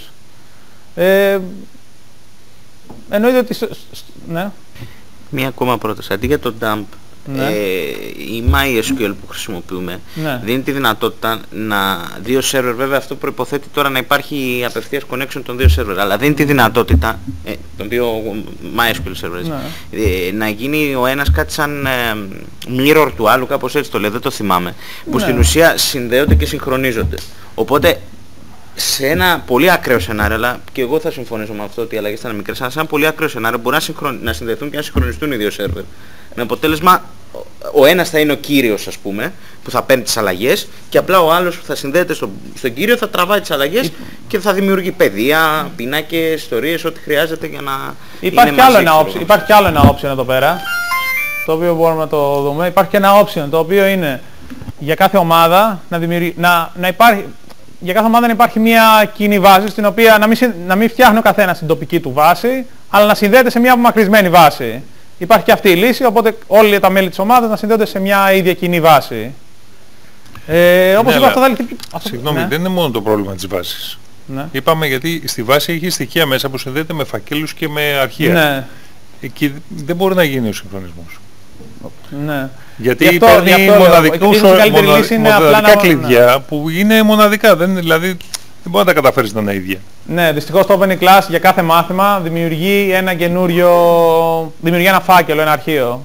Εννοείται ότι... Ναι. Μία ακόμα πρόταση. Αντί για το dump, ναι. Η MySQL που χρησιμοποιούμε, ναι. Δίνει τη δυνατότητα δύο server, βέβαια αυτό προϋποθέτει τώρα να υπάρχει απευθείας connection των δύο server, αλλά δίνει τη δυνατότητα των δύο MySQL servers, ναι. Να γίνει ο ένας κάτι σαν mirror του άλλου, κάπως έτσι το λέω, δεν το θυμάμαι, που, ναι. Στην ουσία συνδέονται και συγχρονίζονται. Οπότε σε ένα πολύ ακραίο σενάριο, αλλά και εγώ θα συμφωνήσω με αυτό ότι οι αλλαγές ήταν μικρές, αλλά σε ένα πολύ ακραίο σενάριο μπορεί να συνδεθούν και να συγχρονιστούν οι δύο server. Με αποτέλεσμα ο ένας θα είναι ο κύριος, ας πούμε, που θα παίρνει τις αλλαγές, και απλά ο άλλος που θα συνδέεται στον κύριο θα τραβάει τις αλλαγές και θα δημιουργεί παιδεία, πινάκες, ιστορίες, ό,τι χρειάζεται για να υπάρχει κι άλλο ένα option εδώ πέρα, το οποίο μπορούμε να το δούμε. Υπάρχει και ένα option το οποίο είναι για κάθε ομάδα να υπάρχει μια κοινή βάση, στην οποία να μην φτιάχνει ο καθένας την τοπική του βάση, αλλά να συνδέεται σε μια απομακρυσμένη βάση. Υπάρχει και αυτή η λύση, οπότε όλοι τα μέλη της ομάδας να συνδέονται σε μια ίδια κοινή βάση. Όπως είπα, αυτό θα λυθεί... Συγγνώμη, ναι. Δεν είναι μόνο το πρόβλημα της βάσης. Ναι. Είπαμε γιατί στη βάση έχει στοιχεία μέσα που συνδέεται με φακέλους και με αρχεία. Ναι. Εκεί δεν μπορεί να γίνει ο συγχρονισμός. Ναι. Γιατί παίρνει μοναδικά κλειδιά που είναι μοναδικά, δηλαδή δεν μπορεί να τα καταφέρεις να είναι ίδια. Ναι, δυστυχώς το OpenClass για κάθε μάθημα δημιουργεί ένα φάκελο, ένα αρχείο.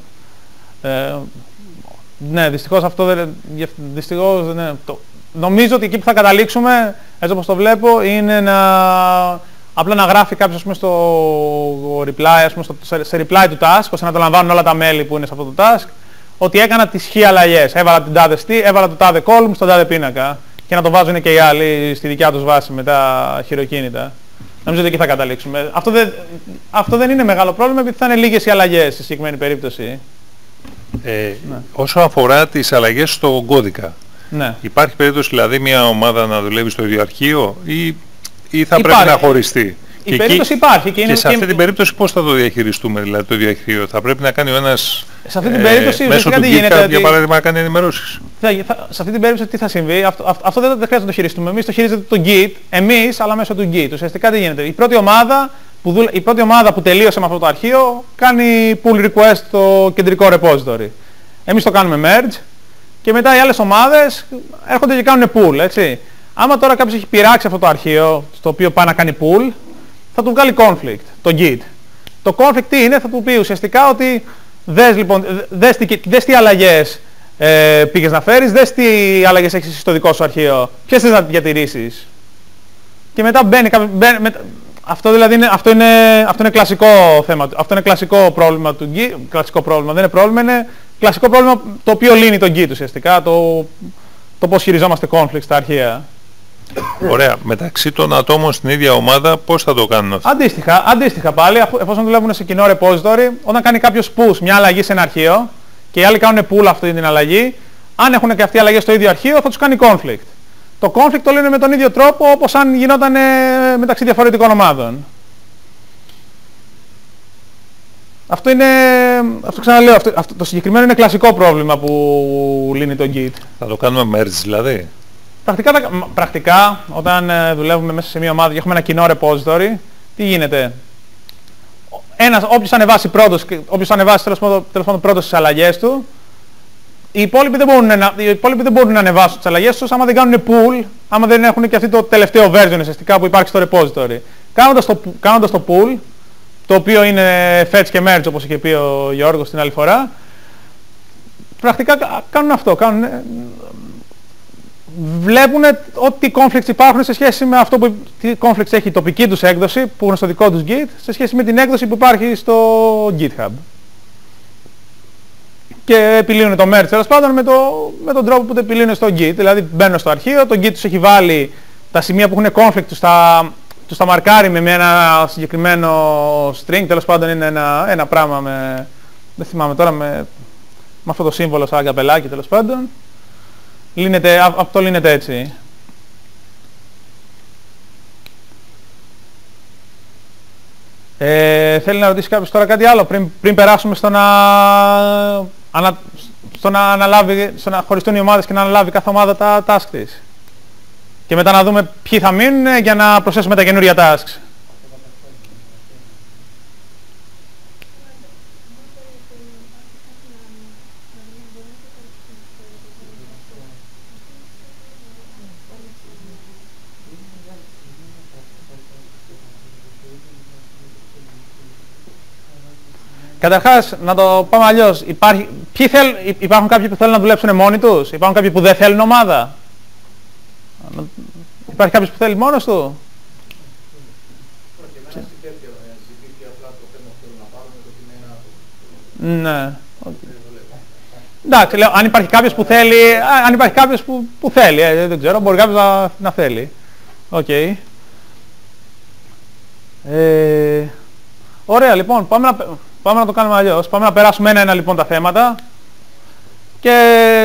Ναι, δυστυχώς αυτό δεν... ναι, νομίζω ότι εκεί που θα καταλήξουμε, έτσι όπως το βλέπω, είναι απλά να γράφει κάποιος, ας πούμε, στο reply, ας πούμε, σε reply του task, ώστε να το λαμβάνουν όλα τα μέλη που είναι σε αυτό το task, ότι έκανα τις χ αλλαγές. Έβαλα την τάδε έβαλα το τάδε column στον τάδε πίνακα. και να το βάζουν και οι άλλοι στη δικιά τους βάση με τα χειροκίνητα. Νομίζω ότι εκεί θα καταλήξουμε. Αυτό δεν είναι μεγάλο πρόβλημα, επειδή θα είναι λίγες οι αλλαγές στη συγκεκριμένη περίπτωση. Ναι. Όσον αφορά τις αλλαγές στον κώδικα, ναι. Υπάρχει περίπτωση δηλαδή μια ομάδα να δουλεύει στο ίδιο αρχείο ή θα πρέπει να χωριστεί? Η περίπτωση υπάρχει. Και σε αυτή την περίπτωση πώς θα το διαχειριστούμε, δηλαδή το ίδιο αρχείο? Θα πρέπει να κάνει ο ένας σε αυτή την περίπτωση, μέσω του GitHub, για παράδειγμα, να κάνει ενημερώσεις. Σε αυτή την περίπτωση τι θα συμβεί? Αυτό δεν χρειάζεται να το χειριστούμε. Εμείς το χειρίζεται το Git, εμείς, αλλά μέσω του Git. Ουσιαστικά τι γίνεται? Η πρώτη ομάδα που τελείωσε με αυτό το αρχείο κάνει pull request στο κεντρικό repository. Εμείς το κάνουμε merge και μετά οι άλλες ομάδες έρχονται και κάνουν pull, έτσι. Άμα τώρα κάποιος έχει πειράξει αυτό το αρχείο, στο οποίο πάει να κάνει pull, θα του βγάλει conflict, το Git. Το conflict τι είναι? Θα του πει ουσιαστικά ότι δες τι αλλαγές πήγες να φέρεις, δες τι αλλαγές έχεις στο δικό σου αρχείο, ποιες θες να διατηρήσεις. Και μετά αυτό είναι κλασικό θέμα, αυτό είναι κλασικό πρόβλημα του Git, κλασικό πρόβλημα, δεν είναι πρόβλημα, είναι κλασικό πρόβλημα το οποίο λύνει το Git ουσιαστικά, το πώς χειριζόμαστε conflict στα αρχεία. Ωραία. Μεταξύ των ατόμων στην ίδια ομάδα πώς θα το κάνουν αυτό? Αντίστοιχα πάλι, εφόσον δουλεύουν σε κοινό repository, όταν κάνει κάποιος push μια αλλαγή σε ένα αρχείο και οι άλλοι κάνουν pull αυτή την αλλαγή, αν έχουν και αυτοί αλλαγές στο ίδιο αρχείο θα τους κάνει conflict. Το conflict το λύνουν με τον ίδιο τρόπο όπως αν γινόταν μεταξύ διαφορετικών ομάδων. Αυτό ξαναλέω, το συγκεκριμένο είναι κλασικό πρόβλημα που λύνει το Git. Θα το κάνουμε merge δηλαδή? Πρακτικά, όταν δουλεύουμε μέσα σε μια ομάδα και έχουμε ένα κοινό repository, τι γίνεται? Όποιος ανεβάσει τέλος πάντων πρώτος τις αλλαγές του, οι υπόλοιποι δεν μπορούν να ανεβάσουν τις αλλαγές τους άμα δεν κάνουν pull, άμα δεν έχουν και αυτό το τελευταίο version ουσιαστικά που υπάρχει στο repository. Κάνοντας το pull, το οποίο είναι fetch και merge όπως είχε πει ο Γιώργος την άλλη φορά, πρακτικά κάνουν αυτό. Βλέπουν ότι conflicts υπάρχουν σε σχέση με αυτό που conflicts έχει η τοπική τους έκδοση που είναι στο δικό τους Git σε σχέση με την έκδοση που υπάρχει στο GitHub. Και επιλύουν το merge τέλος πάντων με τον τρόπο που το επιλύουν στο Git. Δηλαδή μπαίνουν στο αρχείο, το Git τους έχει βάλει τα σημεία που έχουν conflict τους τα μαρκάρει με ένα συγκεκριμένο string, τέλος πάντων είναι ένα πράγμα δεν θυμάμαι τώρα, με αυτό το σύμβολο σαν καπελάκι τέλος πάντων. Αυτό λύνεται έτσι. Θέλει να ρωτήσει κάποιος τώρα κάτι άλλο πριν περάσουμε στο να χωριστούν οι ομάδες και να αναλάβει κάθε ομάδα τα task της. Και μετά να δούμε ποιοι θα μείνουν για να προσθέσουμε τα καινούρια tasks. Καταρχάς, να το πάμε αλλιώς. Υπάρχουν κάποιοι που θέλουν να δουλέψουν μόνοι τους? Υπάρχουν κάποιοι που δεν θέλουν ομάδα? Υπάρχει κάποιος που θέλει μόνος του? Ναι. Εντάξει, λέω, αν υπάρχει κάποιος που θέλει, δεν ξέρω, μπορεί κάποιος να θέλει. Οκ. Ωραία, λοιπόν, πάμε να το κάνουμε αλλιώς. Πάμε να περάσουμε ένα-ένα λοιπόν τα θέματα και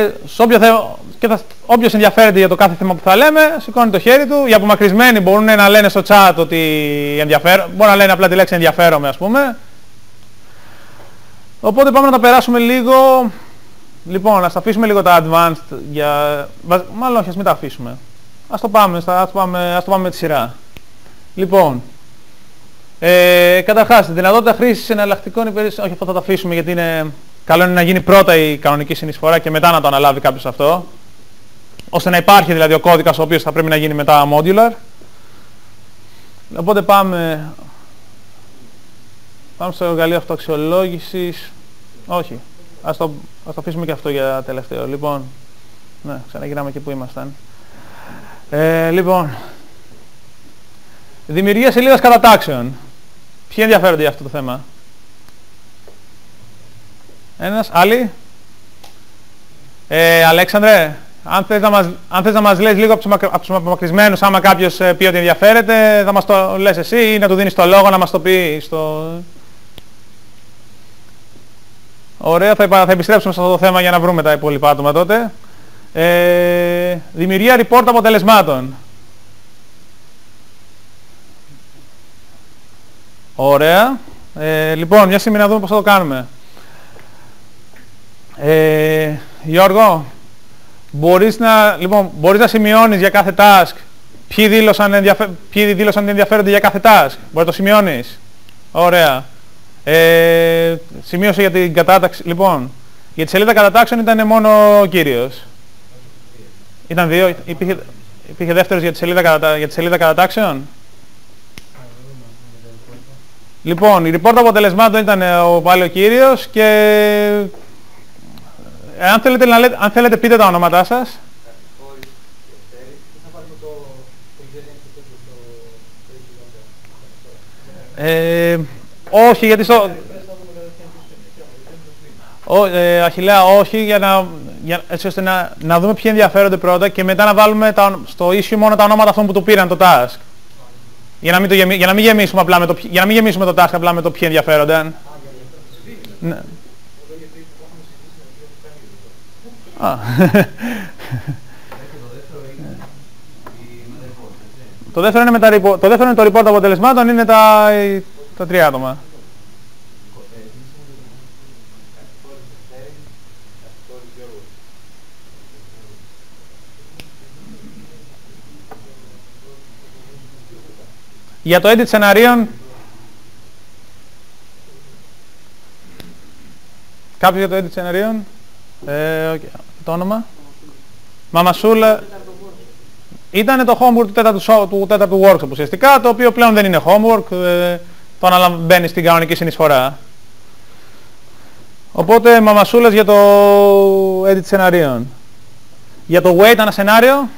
όποιος ενδιαφέρεται για το κάθε θέμα που θα λέμε, σηκώνει το χέρι του. Οι απομακρυσμένοι μπορούν να λένε στο chat ότι μπορούν να λένε απλά τη λέξη ενδιαφέρομαι, ας πούμε. Οπότε πάμε να τα περάσουμε λίγο. Λοιπόν, ας τα αφήσουμε λίγο τα advanced μάλλον όχι, ας μην τα αφήσουμε. Ας το πάμε με τη σειρά. Λοιπόν, καταρχάς, τη δυνατότητα χρήσης εναλλακτικών υπηρεσιών. Όχι, αυτό θα το αφήσουμε γιατί καλό είναι να γίνει πρώτα η κανονική συνεισφορά και μετά να το αναλάβει κάποιος αυτό. Ώστε να υπάρχει δηλαδή ο κώδικας ο οποίος θα πρέπει να γίνει μετά modular. Οπότε πάμε στο εργαλείο αυτοαξιολόγησης. Όχι, ας το αφήσουμε και αυτό για τελευταίο. Λοιπόν, ναι, ξαναγυράμε εκεί που ήμασταν. Λοιπόν, δημιουργία σελίδας κατατάξεων. Ποιοι ενδιαφέρονται για αυτό το θέμα? Ένας, άλλοι? Αλέξανδρε, αν θες να μας λες λίγο από τους απομακρυσμένους, άμα κάποιος πει ότι ενδιαφέρεται, θα μας το λες εσύ ή να του δίνεις το λόγο να μας το πει στο... Ωραία, θα επιστρέψουμε σε αυτό το θέμα για να βρούμε τα υπόλοιπα άτομα τότε. Δημιουργία report αποτελεσμάτων. Ωραία. Λοιπόν, μια στιγμή να δούμε πώς θα το κάνουμε. Γιώργο, μπορείς να σημειώνεις για κάθε task ποιοι δήλωσαν ενδιαφέρονται για κάθε task. Μπορεί να το σημειώνεις. Ωραία. Σημείωσε για την κατάταξη. Λοιπόν, για τη σελίδα κατατάξεων ήταν μόνο ο κύριος. Ήταν δύο. Υπήρχε δεύτερος για τη σελίδα κατατάξεων. Λοιπόν, η report αποτελεσμάτων ήταν πάλι ο κύριος και αν θέλετε πείτε τα ονόματά σας. Όχι, γιατί Αχιλλέα, όχι, έτσι ώστε να δούμε ποιοι ενδιαφέρονται πρώτα και μετά να βάλουμε στο issue μόνο τα ονόματα αυτών που του πήραν το task. Για να μην γεμίσουμε το task απλά με το ποιοι ενδιαφέρονται. Ναι. Το δεύτερο είναι το report αποτελεσμάτων, είναι τα 3 άτομα. Για το edit σεναρίων, κάποιος για το edit σεναρίων, το όνομα, Μαμασούλα, ήταν το homework του τέταρτου workshop ουσιαστικά, το οποίο πλέον δεν είναι homework, το αναλαμβάνει στην κανονική συνεισφορά. Οπότε Μαμασούλας για το edit σεναρίων. Για το wait ένα σενάριο,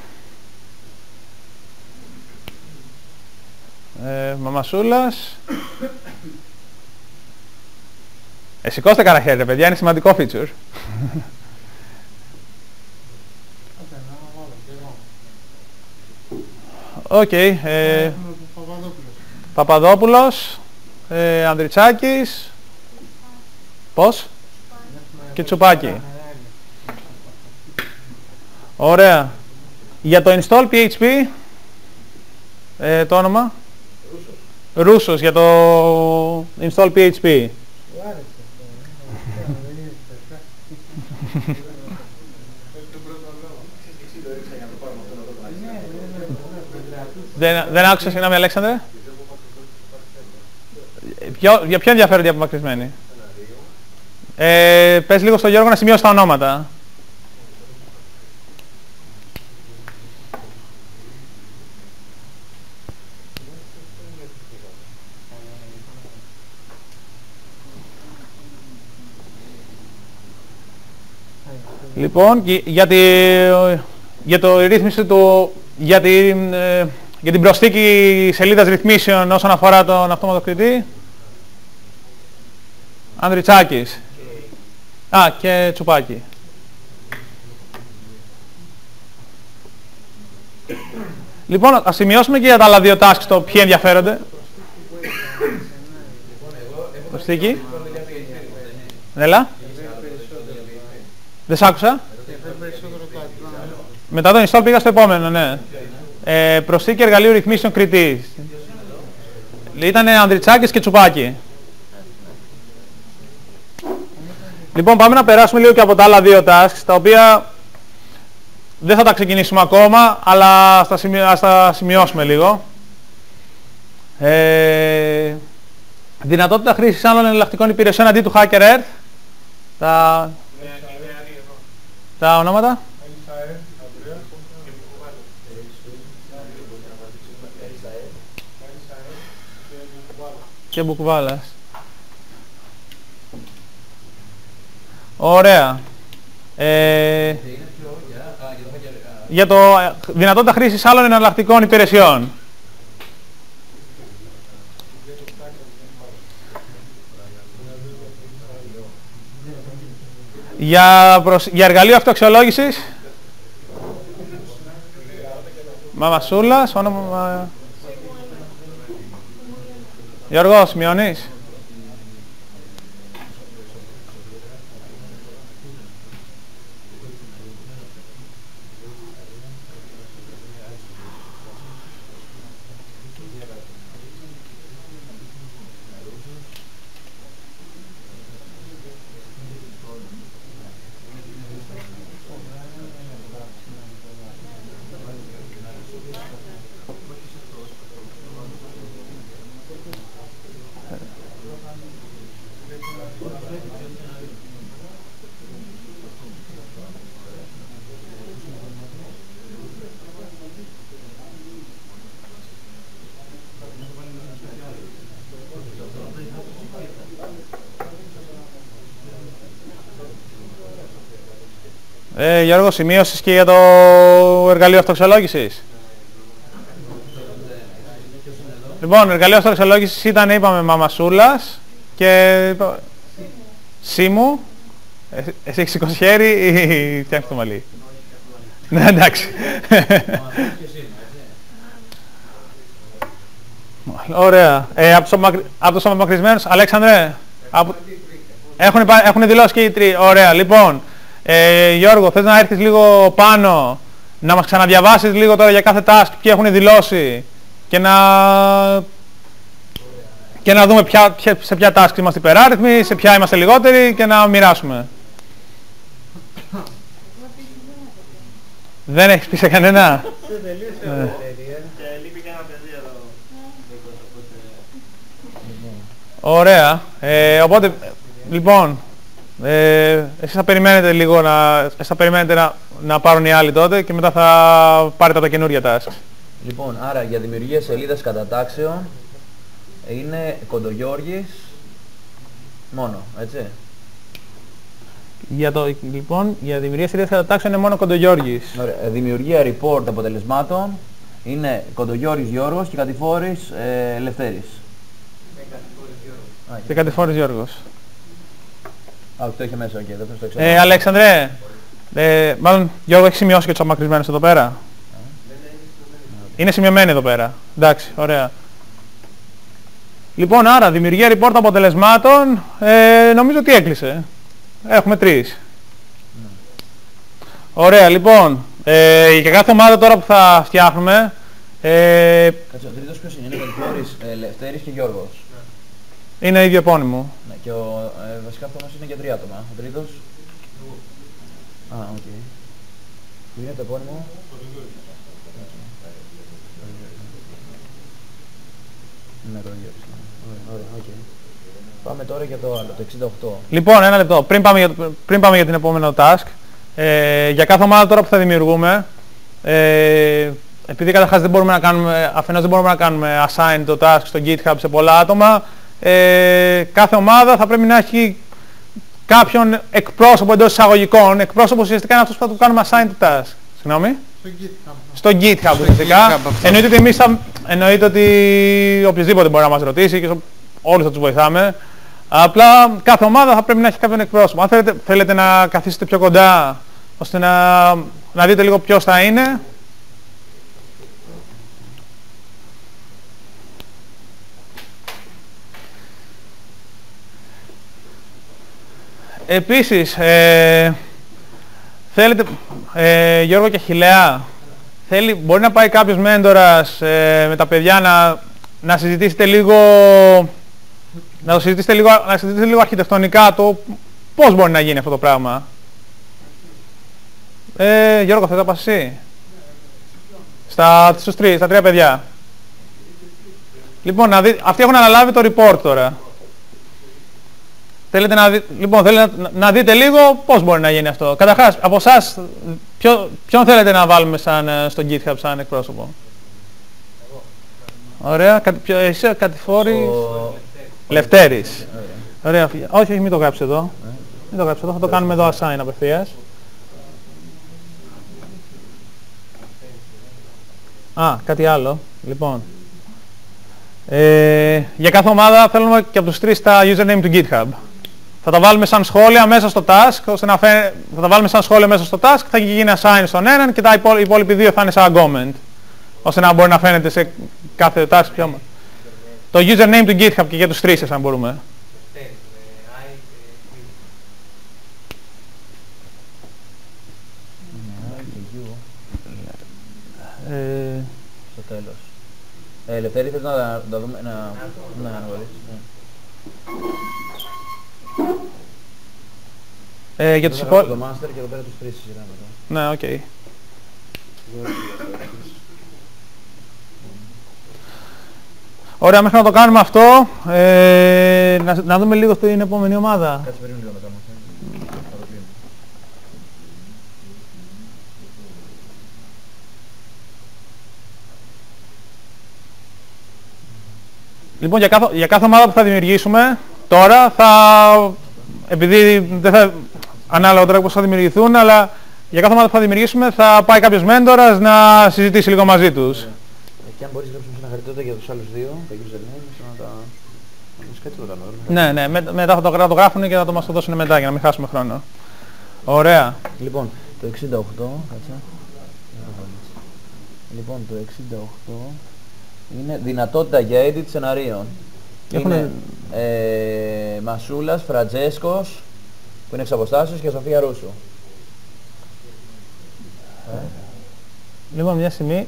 Μαμασούλας. Σηκώστε κανένα χέρι, παιδιά, είναι σημαντικό feature. Οκ. Παπαδόπουλος, Ανδριτσάκης, πώς? Και Τσουπάκη. Ωραία. Για το install PHP, το όνομα? Ρούσος για το install PHP. Δεν άκουσα, συγγνώμη Αλέξανδρε. Για ποιο ενδιαφέρονται οι απομακρυσμένοι? Πες λίγο στον Γιώργο να σημειώσει τα ονόματα. Λοιπόν, για την προσθήκη σελίδας ρυθμίσεων όσον αφορά τον αυτόματο κριτή, Ανδριτσάκης. Και Τσουπάκη. Λοιπόν, ας σημειώσουμε και για τα άλλα δύο tasks το ποιοι ενδιαφέρονται. Προσθήκη. Έλα. Δεν σ' άκουσα. Μετά το install πήγα στο επόμενο, ναι. Προσθήκη εργαλείου ρυθμίσεων κριτής. Ήτανε Ανδριτσάκης και Τσουπάκη. Λοιπόν, πάμε να περάσουμε λίγο και από τα άλλα δύο tasks, τα οποία δεν θα τα ξεκινήσουμε ακόμα, αλλά ας τα σημειώσουμε λίγο. Δυνατότητα χρήσης άλλων εναλλακτικών υπηρεσιών αντί του HackerEarth. Τα ονόματα. Και Μπουκβάλας. Ωραία. Για το δυνατότητα χρήσης άλλων εναλλακτικών υπηρεσιών. Για εργαλείο αυτοαξιολόγησης. Μαμασούλας, όνομα... Γιώργο, σημειώνεις? Γιώργο, σημείωσες και για το εργαλείο αυτοαξιολόγησης? Λοιπόν, εργαλείο αυτοαξιολόγησης ήταν, είπαμε, Μαμασούλας και... Σίμου, εσύ έχεις σηκώσει χέρι ή φτιάχνεις το μαλλί? Ναι, εντάξει. Ωραία. Από τους απομακρυσμένους, Αλέξανδρε, έχουν δηλώσει και οι τρεις. Ωραία, λοιπόν. Γιώργο, θες να έρθεις λίγο πάνω, να μας ξαναδιαβάσεις λίγο τώρα για κάθε task ποιοι έχουν δηλώσει και να δούμε σε ποια task είμαστε υπεράριθμοι, σε ποια είμαστε λιγότεροι και να μοιράσουμε. Δεν έχεις πει σε κανένα? Ωραία. Οπότε, λοιπόν, εσείς θα περιμένετε λίγο να πάρουν οι άλλοι τότε και μετά θα πάρετε τα καινούργια tasks. Λοιπόν, άρα για δημιουργία σελίδας κατατάξεων είναι Κοντογιώργης μόνο, έτσι. Λοιπόν, για δημιουργία σελίδας κατατάξεων είναι μόνο Κοντογιώργης. Ωραία. Δημιουργία report αποτελεσμάτων είναι Κοντογιώργης Γιώργος και Κατηφόρης Λευτέρης. Και Κατηφόρης Γιώργος. Α, το είχε μέσα, δεν θα το ξέρω. Αλέξανδρε, μάλλον Γιώργο έχει σημειώσει και τους απομακρυσμένους εδώ πέρα. Είναι σημειωμένοι εδώ πέρα. Εντάξει, ωραία. Λοιπόν, άρα, δημιουργία report αποτελεσμάτων, νομίζω ότι έκλεισε. Έχουμε 3. Ωραία, λοιπόν, για κάθε ομάδα τώρα που θα φτιάχνουμε... Κάτσε, ο τρίτος ποιος είναι? Είναι Κατηφόρης Λευτέρης και Γιώργος. Είναι ίδιο επώνυμο. Ναι, και βασικά αυτό μας είναι για 3 άτομα. Ο τρίτος... Α, οκ. Πού είναι το επώνυμο? Ναι, το ίδιο. Ωραία, οκ. Πάμε τώρα για το άλλο, το 68. Λοιπόν, ένα λεπτό. Πριν πάμε για την επόμενο task, για κάθε ομάδα τώρα που θα δημιουργούμε, επειδή καταρχάς αφενός δεν μπορούμε να κάνουμε assign το task στο GitHub σε πολλά άτομα, κάθε ομάδα θα πρέπει να έχει κάποιον εκπρόσωπο εντός εισαγωγικών. Εκπρόσωπος ουσιαστικά είναι αυτός που θα του κάνουμε assign το task. Συγγνώμη? Στο GitHub ουσιαστικά. Εννοείται ότι οποιοσδήποτε μπορεί να μας ρωτήσει και όλους θα τους βοηθάμε. Απλά κάθε ομάδα θα πρέπει να έχει κάποιον εκπρόσωπο. Αν θέλετε να καθίσετε πιο κοντά ώστε να δείτε λίγο ποιος θα είναι. Επίσης, θέλετε, Γιώργο και Αχιλλέα, μπορεί να πάει κάποιος μέντορας με τα παιδιά να συζητήσετε λίγο, να συζητήσετε λίγο αρχιτεκτονικά το πώς μπορεί να γίνει αυτό το πράγμα. Γιώργο, θες να πας εσύ? Στα 3 παιδιά. Λοιπόν, αυτοί έχουν αναλάβει το report τώρα. Θέλετε να δείτε λίγο πώς μπορεί να γίνει αυτό. Καταρχάς, από εσάς, ποιον θέλετε να βάλουμε στο GitHub σαν εκπρόσωπο? Ωραία, εσύ Κατηφόρης Λευτέρης. Ωραία, όχι, μην το γράψεις εδώ. Μην το γράψεις εδώ, θα το κάνουμε εδώ assign απευθείας. Κάτι άλλο, λοιπόν. Για κάθε ομάδα θέλουμε και από τους 3 τα username του GitHub. Θα τα βάλουμε σαν σχόλια μέσα στο task, ώστε θα τα βάλουμε σαν σχόλια μέσα στο task, θα γίνει assign στον έναν και οι υπόλοιποι 2 θα είναι σαν comment. ώστε να μπορεί να φαίνεται σε κάθε task πιο. Το username του GitHub και για τους τρεις, αν μπορούμε. Στο τέλος. Ελευθέρη, θες να τα δούμε, να αναβολείς. Για τους υπόλοιπους. Το master και εδώ πέρα τους τρεις σειρά μετά. Ναι, οκ. Ωραία, μέχρι να το κάνουμε αυτό, να δούμε λίγο την επόμενη ομάδα. Κάτσε περίμενε λίγο μετά. Λοιπόν, για κάθε ομάδα που θα δημιουργήσουμε, τώρα επειδή δεν θα ανάλογα τώρα πώς θα δημιουργηθούν, αλλά για κάθε ομάδα που θα δημιουργήσουμε θα πάει κάποιος μέντορας να συζητήσει λίγο μαζί τους. Και αν μπορείς να γράψουμε ένα χαρτί για τους άλλους δύο, τα usernames, να τα... Κάτι το κάνω. Ναι, μετά θα το γράφουν και θα το μας το δώσουν μετά για να μην χάσουμε χρόνο. Ωραία. Λοιπόν, το 68, κάτσε. Λοιπόν, το 68 είναι δυνατότητα για edit σεναρίων. Είναι Μασούλας, Φραντζέσκος, που είναι εξ αποστάσεως, και Σοφία Ρούσου. Λοιπόν, μια στιγμή.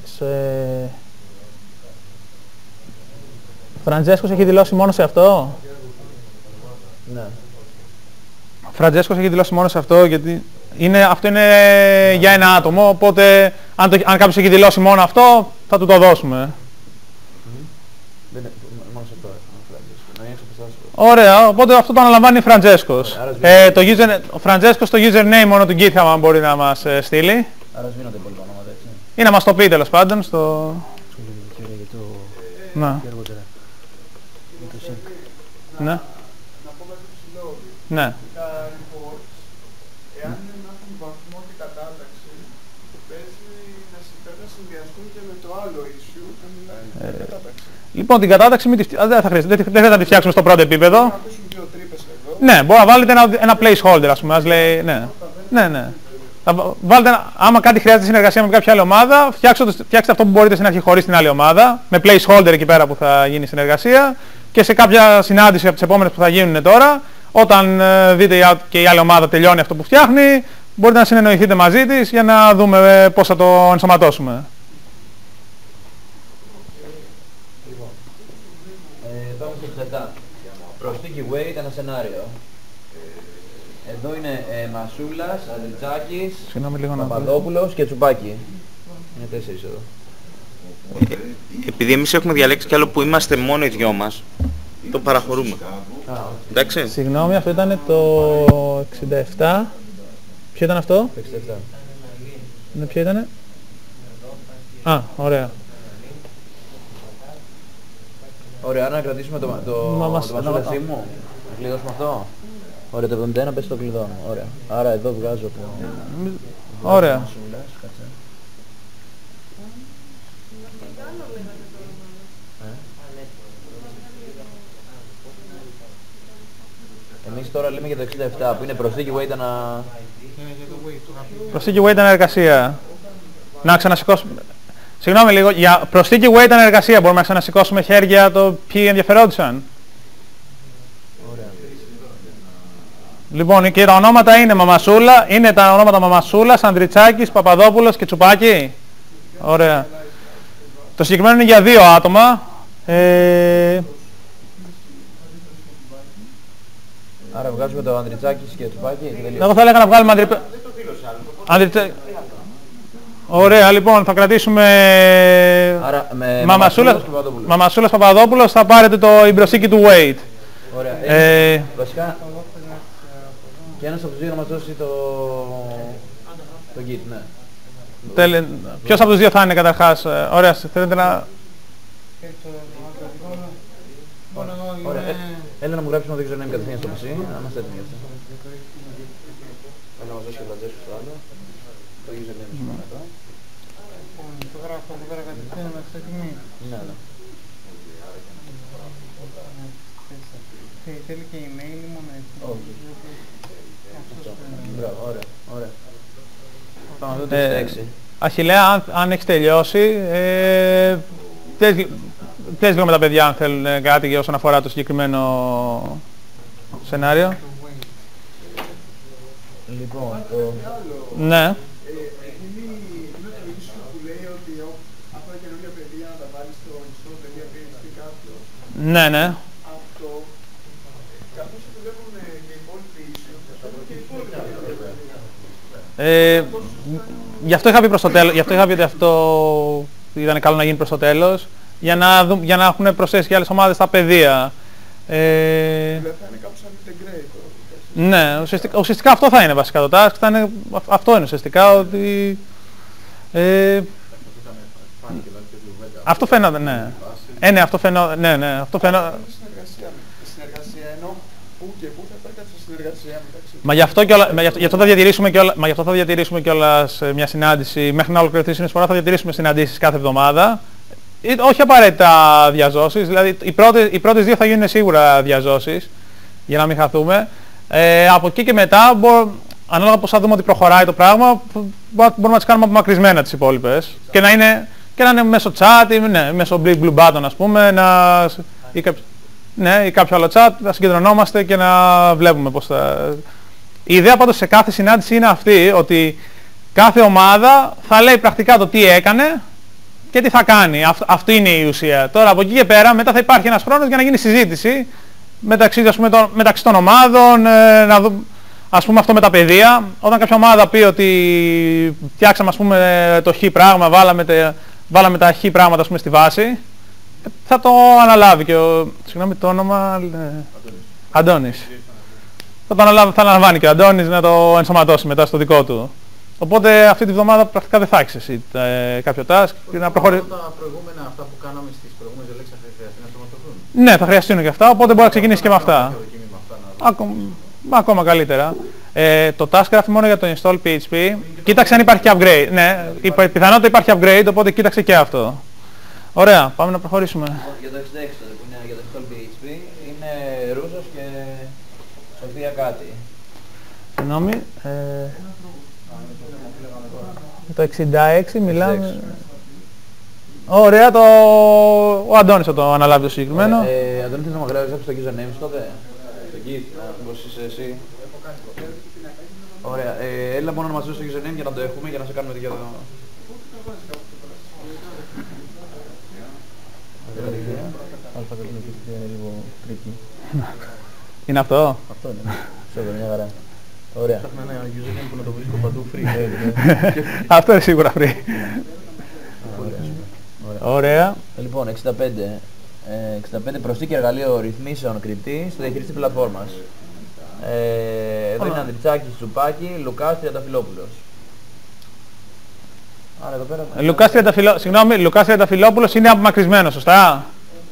Φραντζέσκος έχει δηλώσει μόνο σε αυτό. Ναι. Φραντζέσκος έχει δηλώσει μόνο σε αυτό, γιατί αυτό είναι για ένα άτομο, οπότε αν κάποιος έχει δηλώσει μόνο αυτό, θα του το δώσουμε. Μόνο σε αυτό. Ωραία, οπότε αυτό το αναλαμβάνει ο Φραντζέσκος. Ο Φραντζέσκος το username μόνο του GitHub αν μπορεί να μας στείλει. Άρα σβήνονται πολύ τα ονόματα, έτσι. Ή να μας το πει τέλος πάντων στο... Ναι. Ναι. Να πω κάτι ψηλό. Ναι. Τα reports, εάν έχουν βαθμό και κατάταξη, παίζει να συνδυαστούν και με το άλλο issue που μιλάει για κατάταξη. Λοιπόν, την κατάταξη δεν θα χρειάζεται, δεν θα τη φτιάξουμε στο πρώτο επίπεδο. Να πέσουν δύο τρύπες εδώ. Ναι, μπορεί να βάλετε ένα placeholder, ας πούμε, λέει, ναι. Άμα κάτι χρειάζεται συνεργασία με κάποια άλλη ομάδα, φτιάξτε αυτό που μπορείτε στην αρχή χωρίς την άλλη ομάδα, με placeholder εκεί πέρα που θα γίνει συνεργασία, και σε κάποια συνάντηση από τις επόμενες που θα γίνουν τώρα, όταν δείτε και η άλλη ομάδα τελειώνει αυτό που φτιάχνει, μπορείτε να συνεννοηθείτε μαζί της για να δούμε πώς θα το ενσωματώσουμε. Πάμε στο setup. Προσθήκη weight, ένα σενάριο. Εδώ είναι Μασούλας, Αντριτσάκης, Παπαδόπουλος και Τσουπάκη. Είναι 4 εδώ. Επειδή εμείς έχουμε διαλέξει κι άλλο που είμαστε μόνο οι δυο μας, το παραχωρούμε. Εντάξει. Συγγνώμη, αυτό ήταν το 67. Ποιο ήταν αυτό? Το 67. Ναι, ποιο ήτανε? Α, ωραία. Ωραία, να κρατήσουμε το Μασούλα μου. Να κλειδώσουμε αυτό. Ωραία, το 71 πες το κλειδώνω. Ωραία. Άρα εδώ βγάζω το... Ωραία. Μασούλας, κάτσε. Εμείς τώρα λέμε για το 67 που είναι προσθήκη weight ανα... Προσθήκη weight ανεργασία. Να ξανασηκώσουμε. Συγγνώμη λίγο, για προσθήκη weight ανεργασία μπορούμε να ξανασηκώσουμε χέρια το ποιοι ενδιαφερόντουσαν. Ωραία. Λοιπόν, και τα ονόματα είναι Μαμασούλα, είναι τα ονόματα Μαμασούλας, Ανδριτσάκης, Παπαδόπουλος και Τσουπάκη. Ωραία. Το συγκεκριμένο είναι για 2 άτομα. Άρα βγάζουμε το Ανδριτσάκης και Τσουπάκη. Εγώ θα έλεγα να βγάλουμε Ανδριτσάκη. Ωραία, λοιπόν, θα κρατήσουμε Άρα με Μαμασούλας Παπαδόπουλος, θα πάρετε η προσθήκη του weight. Ωραία. Βασικά, και ένας από τους δύο να μας δώσει το git, ναι. Ποιος από τους δύο θα είναι καταρχάς? Ωραία, θέλετε να... Ωραία. Έλα να μου γράψουμε το username κατευθείαν στο PC, να είμαστε έτοιμοι γι' αυτό. Έλα να μας δώσει και ο Λατζέσου στο άλλο. Το username σου εδώ. Το γράφω εδώ πέρα κατευθείαν να είμαστε έτοιμοι. Ναι, ναι. Θέλει και email ή μόνο έτσι? Όχι. Μπράβο, ωραία, ωραία. Θα μας δω το 66. Αχιλλέα, αν έχεις τελειώσει, πες λίγο με τα παιδιά αν θέλουν κάτι για όσον αφορά το συγκεκριμένο σενάριο. Λοιπόν, Ναι. Ναι, ναι. Γι' αυτό είχα πει προς το τέλος, γι' αυτό είχα πει ότι αυτό ήταν καλό να γίνει προς το τέλος, για να έχουν προσθέσει και άλλες ομάδες στα παιδεία. Δηλαδή θα είναι κάπως σαν integrate. Ναι, ουσιαστικά αυτό θα είναι βασικά το task, αυτό είναι ουσιαστικά ότι... αυτό φαίνεται, ναι. Ναι, αυτό φαίνεται, ναι, αυτό φαίνεται... Συνεργασία ενώ πού και πού θα υπάρχει κάποια συνεργασία μεταξύ. Μα γι' αυτό θα διατηρήσουμε κιόλας μια συνάντηση, μέχρι να ολοκληρωθεί η συνεισφορά θα διατηρήσουμε συναντήσεις κάθε εβδομάδα. Όχι απαραίτητα διαζώσεις, δηλαδή οι πρώτες δύο θα γίνουν σίγουρα διαζώσεις, για να μην χαθούμε. Από εκεί και μετά, ανάλογα πώς θα δούμε ότι προχωράει το πράγμα, μπορούμε να τις κάνουμε απομακρυσμένα τις υπόλοιπες. Και να είναι μέσω chat, ναι, μέσω blue button ας πούμε, ή κάποιο άλλο chat, να συγκεντρωνόμαστε και να βλέπουμε πώς θα... Η ιδέα πάντως σε κάθε συνάντηση είναι αυτή, ότι κάθε ομάδα θα λέει πρακτικά το τι έκανε και τι θα κάνει. Αυτή είναι η ουσία. Τώρα από εκεί και πέρα μετά θα υπάρχει ένας χρόνος για να γίνει συζήτηση μεταξύ των ομάδων, να δούμε, ας πούμε αυτό με τα παιδεία. Όταν κάποια ομάδα πει ότι φτιάξαμε ας πούμε το χ πράγμα, βάλαμε τα χ πράγματα ας πούμε στη βάση, θα το αναλάβει και συγγνώμη το όνομα... Αντώνης. Θα αναλαμβάνει και ο Αντώνης να το ενσωματώσει μετά στο δικό του. Οπότε αυτή τη βδομάδα πρακτικά δεν θα έχεις εσύ κάποιο task και να προχωρήσει. Τα προηγούμενα αυτά που κάναμε στις προηγούμενες διαλέξεις θα χρειαστεί να ενσωματωθούν. Ναι, θα χρειαστούν και αυτά, οπότε μπορεί να ξεκινήσει και με αυτά. Ακόμα καλύτερα. Το task γράφει μόνο για το install PHP. Κοίταξε αν υπάρχει και upgrade. Ναι, πιθανότητα υπάρχει upgrade, οπότε κοίταξε και αυτό. Ωραία, πάμε να προχωρήσουμε. Για το 66 που είναι για το install PHP είναι Ρούσος και Σοφία κάτι. Συγγνώμη. Το 66 μιλάμε... Ωραία, ο Αντώνης θα το αναλάβει το συγκεκριμένο. Αντώνη, θες να μου γράψεις το usernames τότε? Το Git, πώς είσαι εσύ. Ωραία, έλα μόνο να μας δώσεις το username για να το έχουμε, για να σε κάνουμε δικαιώδο. Είναι αυτό? Αυτό είναι. Σίγουρα, μια χαρά. Ωραία. Ψάχνω ένα username που να το βρίσκω παντού free. Αυτό είναι σίγουρα free. Ωραία. Λοιπόν, 65 προσθήκη εργαλείο ρυθμίσεων κρυπτή στο διαχειριστή πλατφόρμας. Εδώ είναι Ανδριτσάκης, Τσουπάκη, Λουκάς, Τριανταφυλόπουλος. Άρα εδώ πέρα... Λουκάς Τριανταφυλόπουλος είναι απομακρυσμένος, σωστά?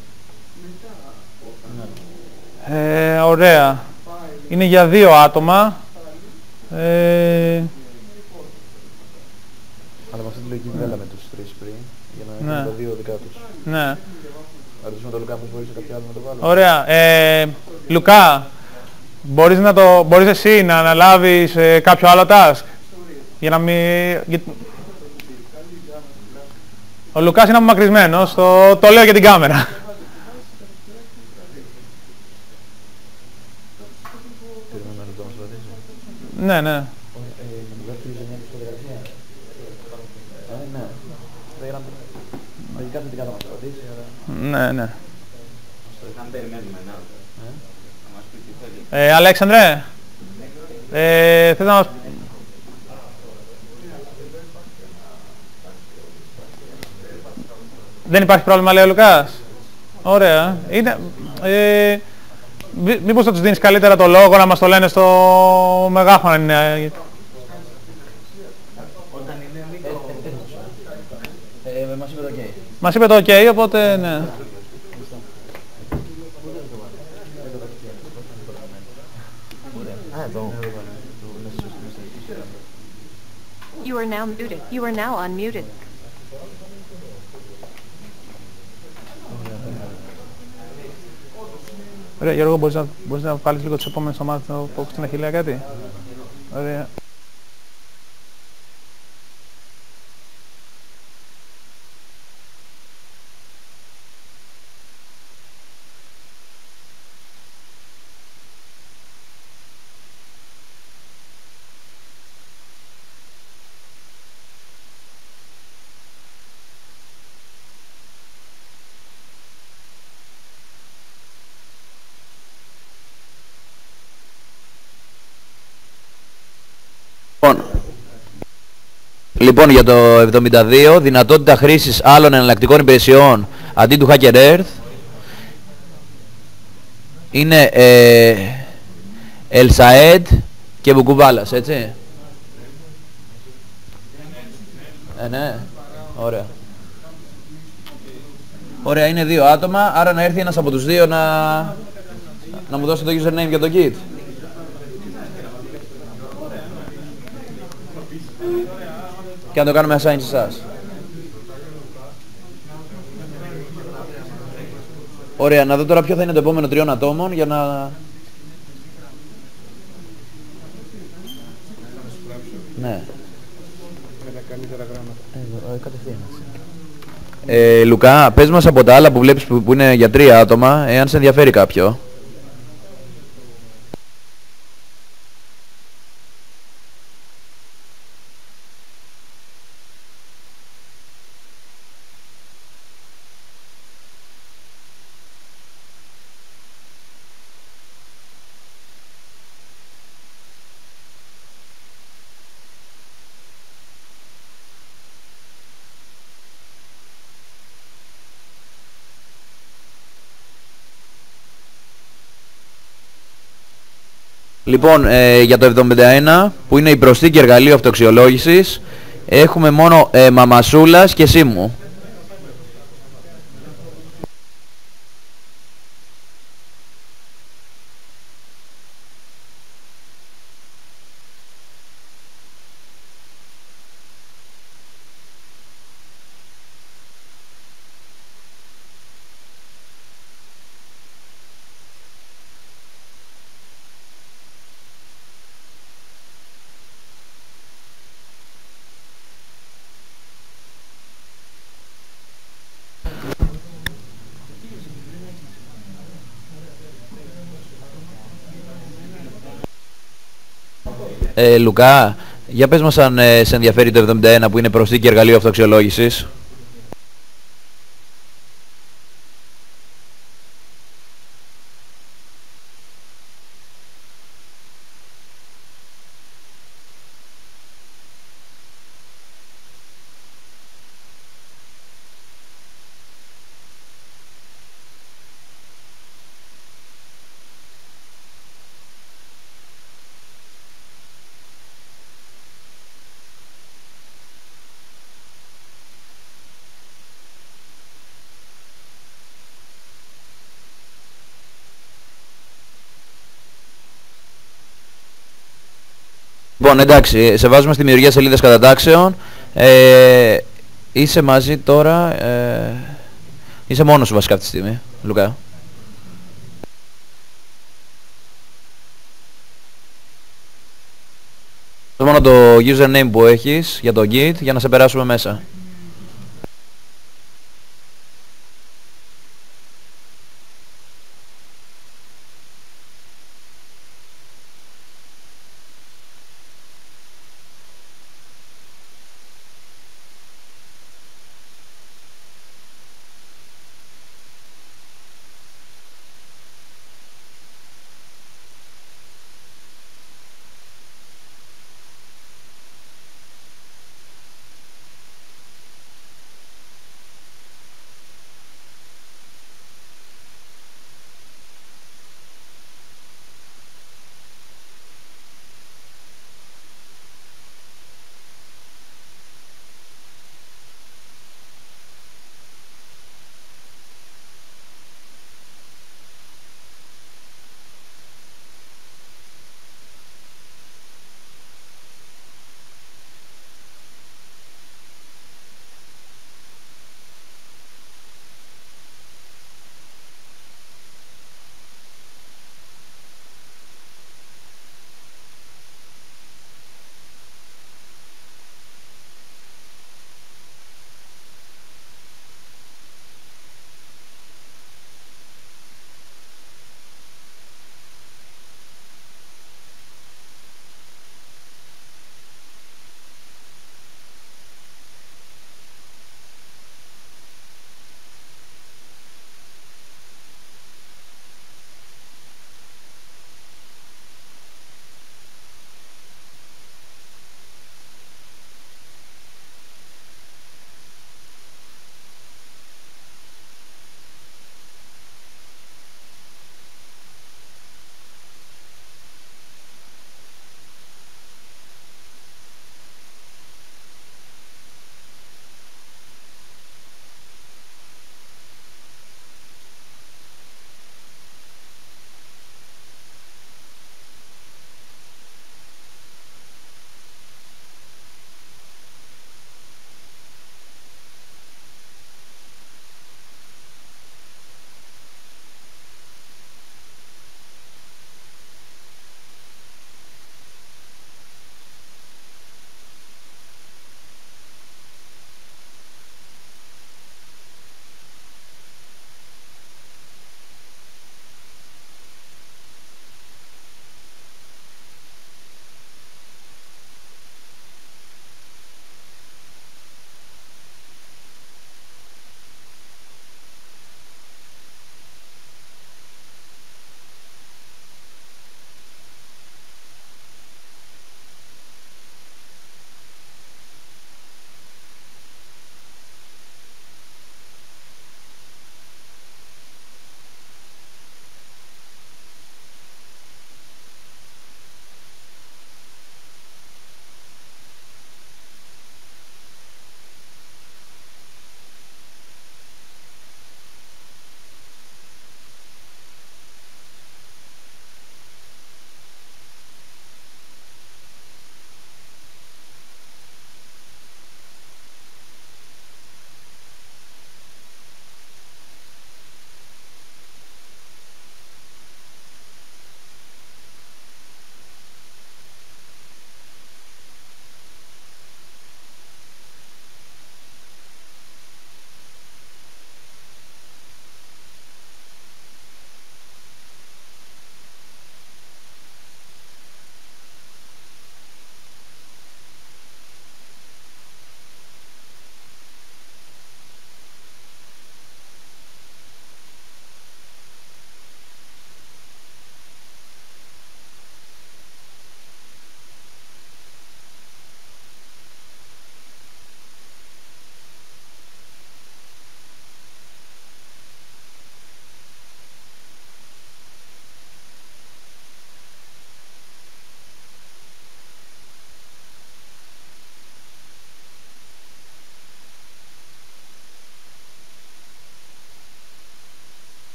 Ωραία. Είναι για 2 άτομα. Αλλά με αυτή τη λογική βγάλαμε τους 3 πριν, για να έχουμε τα 2 δικά τους. Ναι. Να ρωτήσουμε τον Λουκά πώς μπορείς κάποιο άλλο να το βάλω. Ωραία. Λουκά, μπορείς εσύ να αναλάβεις κάποιο άλλο task? Για να μην... Ο Λουκάς είναι απομακρυσμένος, το λέω για την κάμερα. Ναι, ναι. Ναι, ναι. Αλέξανδρε, θες να μας... Δεν υπάρχει πρόβλημα, λέει ο Λουκάς. Ωραία. Μήπως θα τους δίνεις καλύτερα το λόγο να μας το λένε στο μεγάφωνο αν είναι... Μας είπε το OK. Μας είπε το OK, οπότε ναι. You are now muted. You are now unmuted. Ωραία, Γιώργο, μπορείς να βάλεις λίγο τις επόμενες ομάδες που έχω στην Αχιλλέα κάτι? Ωραία. Λοιπόν, για το 72, δυνατότητα χρήσης άλλων εναλλακτικών υπηρεσιών αντί του Hacker Earth είναι El Saed και Μπουκουβάλας, έτσι. Ναι, ωραία. Ωραία, είναι 2 άτομα, άρα να έρθει ένας από τους δύο να μου δώσει το username για το kit. Και να το κάνουμε assign σε εσάς. Ωραία, να δω τώρα ποιο θα είναι το επόμενο 3 ατόμων για να... Ναι. Λουκά, πες μας από τα άλλα που βλέπεις που είναι για 3 άτομα, εάν σε ενδιαφέρει κάποιο. Λοιπόν, για το 71, που είναι η προσθήκη εργαλείου αυτοαξιολόγησης, έχουμε μόνο Μαμασούλας και Σίμου. Λουκά, για πες μας αν σε ενδιαφέρει το 71 που είναι προσθήκη εργαλείου αυτοαξιολόγησης. Λοιπόν, εντάξει, σε βάζουμε στη δημιουργία σελίδας κατατάξεων. Είσαι μαζί τώρα, είσαι μόνος σου βασικά αυτή τη στιγμή, Λουκά. Μόνο το username που έχεις για το Git για να σε περάσουμε μέσα.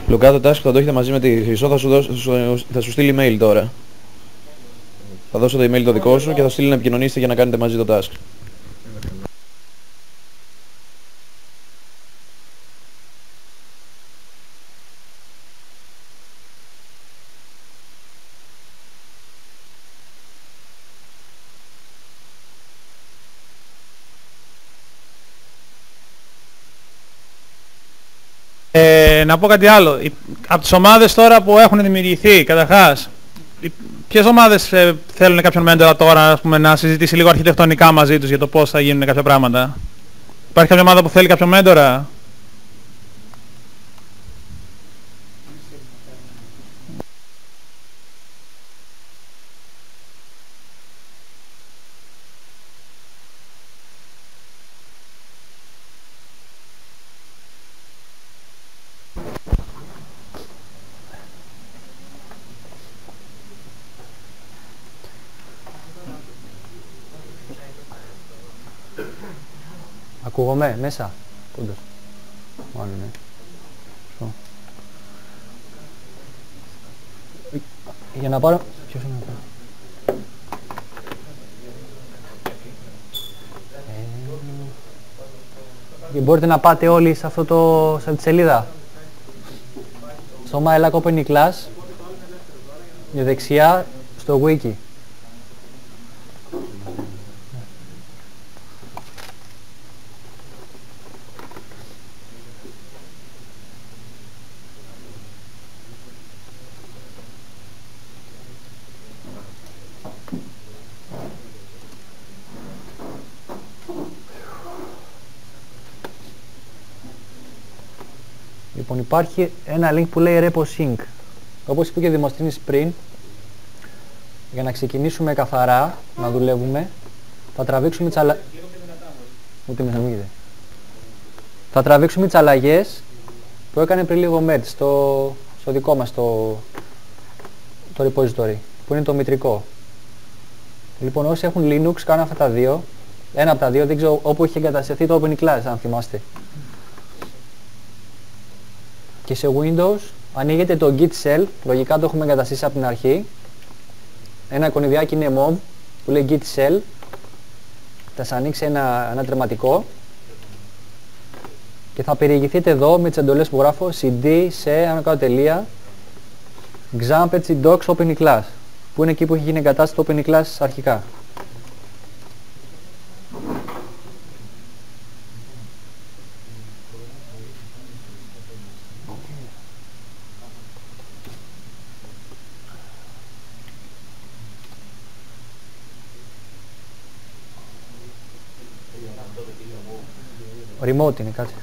Λουκά το task θα το έχετε μαζί με τη Χρυσό, θα σου στείλει email τώρα. Θα δώσω το email το δικό σου και θα στείλει να επικοινωνήσετε για να κάνετε μαζί το task. Να πω κάτι άλλο. Από τις ομάδες τώρα που έχουν δημιουργηθεί, καταρχάς, ποιες ομάδες θέλουν κάποιον μέντορα τώρα, ας πούμε, να συζητήσει λίγο αρχιτεκτονικά μαζί τους για το πώς θα γίνουν κάποια πράγματα? Υπάρχει κάποια ομάδα που θέλει κάποιον μέντορα? Ακούγομαι μέσα. Όντως. Μάλλον, ναι. Για να πάρω... Ποιος είναι αυτό? Και μπορείτε να πάτε όλοι σε αυτό το... σε αυτή τη σελίδα. Στο My Lack Open Class. Για δεξιά στο Wiki. Λοιπόν, υπάρχει ένα link που λέει Repo Sync. Όπως είπε και ο Δημοσθένης πριν, για να ξεκινήσουμε καθαρά, να δουλεύουμε, θα τραβήξουμε τις θα τραβήξουμε τις αλλαγές που έκανε πριν λίγο Mert στο δικό μας το repository, που είναι το μητρικό. Λοιπόν, όσοι έχουν Linux κάνουν αυτά τα δύο. Ένα από τα δύο, δεν ξέρω όπου έχει εγκατασταθεί το Open Class, αν θυμάστε. Και σε Windows ανοίγεται το Git Shell, λογικά το έχουμε εγκαταστήσει από την αρχή. Ένα εικονιδιάκι είναι MOV που λέει Git Shell. Θα σας ανοίξει ένα τερματικό και θα περιηγηθείτε εδώ με τις εντολές που γράφω cd σε ανακατοτελεία example docs Open Class, που είναι εκεί που έχει γίνει εγκατάσταση το Open Class αρχικά. Remote είναι, κάτσε.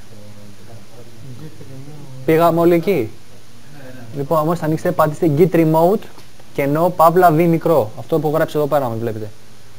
Πήγαμε όλοι εκεί. Λοιπόν, όμως θα ανοίξετε, πατήστε git remote κενό παύλα v μικρό. Αυτό που γράψει εδώ πέρα, με βλέπετε.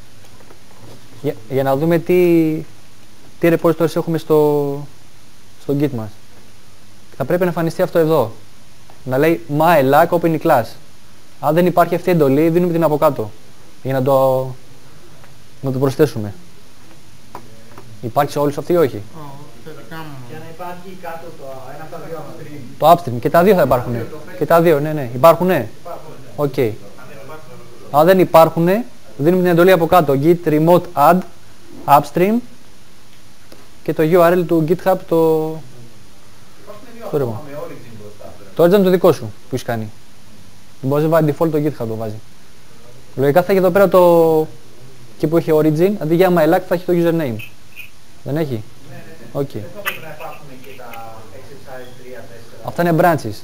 Για να δούμε τι repositories έχουμε στο git μας. Θα πρέπει να εμφανιστεί αυτό εδώ. Να λέει my lack open class. Αν δεν υπάρχει αυτή η εντολή, δίνουμε την από κάτω. Για να το προσθέσουμε. Υπάρχει σε όλους αυτή ή όχι? Για να υπάρχει κάτω ένα από τα δύο upstream. Το upstream. Και τα δύο θα υπάρχουν. Και τα δύο, ναι. Υπάρχουνε. Οκ. Αν δεν υπάρχουνε, δίνουμε την εντολή από κάτω. Git remote add upstream και το URL του GitHub το ρεμό. Το origin το δικό σου που έχεις κάνει. Μπορείς να βάλει default το GitHub το βάζει. Λογικά θα έχει εδώ πέρα το... εκεί που έχει origin, αντί για my lack θα έχει το username. Δεν έχει? Οκ. Δεν θα πρέπει να υπάρχουν και τα exercise 3, 4. Αυτά είναι branches.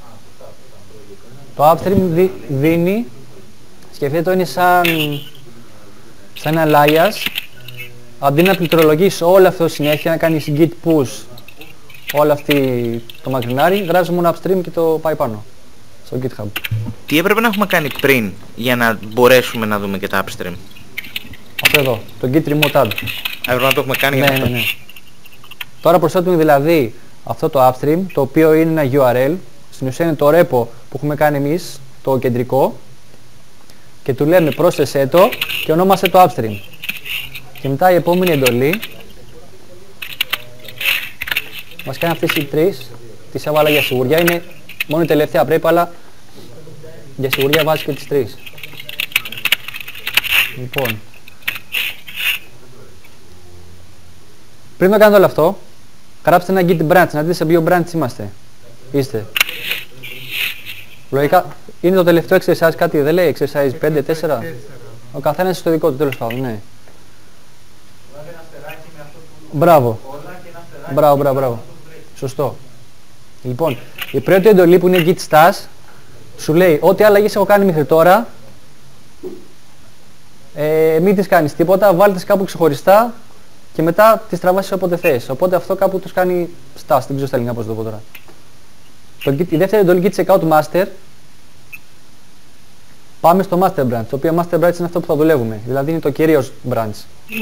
Το upstream δίνει, σκεφτείτε το είναι σαν ένα alias, αντί να πληκτρολογείς όλο αυτό συνέχεια, να κάνεις git push όλο αυτή το μακρινάρι, γράφεις μόνο upstream και το πάει πάνω στο GitHub. Τι έπρεπε να έχουμε κάνει πριν για να μπορέσουμε να δούμε και τα upstream? Αυτό εδώ, το git remote add. Έπρεπε να το έχουμε κάνει για ναι. Τώρα προσθέτουμε δηλαδή αυτό το upstream, το οποίο είναι ένα URL, στην ουσία είναι το repo που έχουμε κάνει εμείς, το κεντρικό, και του λέμε πρόσθεσέ το και ονόμασε το upstream. Και μετά η επόμενη εντολή μας κάνει αυτές οι τρεις, τις έβαλα για σιγουριά, είναι Μόνο η τελευταία πρέπει, αλλά για σιγουριά βάζει και τις 3. Λοιπόν, πριν το κάνετε όλο αυτό, γράψτε ένα git branch, να δείτε σε ποιο branch είστε. Λογικά είναι το τελευταίο exercise, κάτι δεν λέει, exercise 5, 4. Ο καθένας στο δικό του, τέλος πάντων, ναι. Μπράβο. Μπράβο. Σωστό. Λοιπόν, η πρώτη εντολή που είναι git stash σου λέει ό,τι αλλαγές έχω κάνει μέχρι τώρα, μην τις κάνεις τίποτα, βάλτε τις κάπου ξεχωριστά και μετά τις τραβάσεις όποτε θες. Οπότε αυτό κάπου τους κάνει stash, δεν ξέρω στα ελληνικά πώς το πω τώρα. Η δεύτερη εντολή git checkout master. Πάμε στο master branch, το οποίο master branch είναι αυτό που θα δουλεύουμε, δηλαδή είναι το κυρίως branch.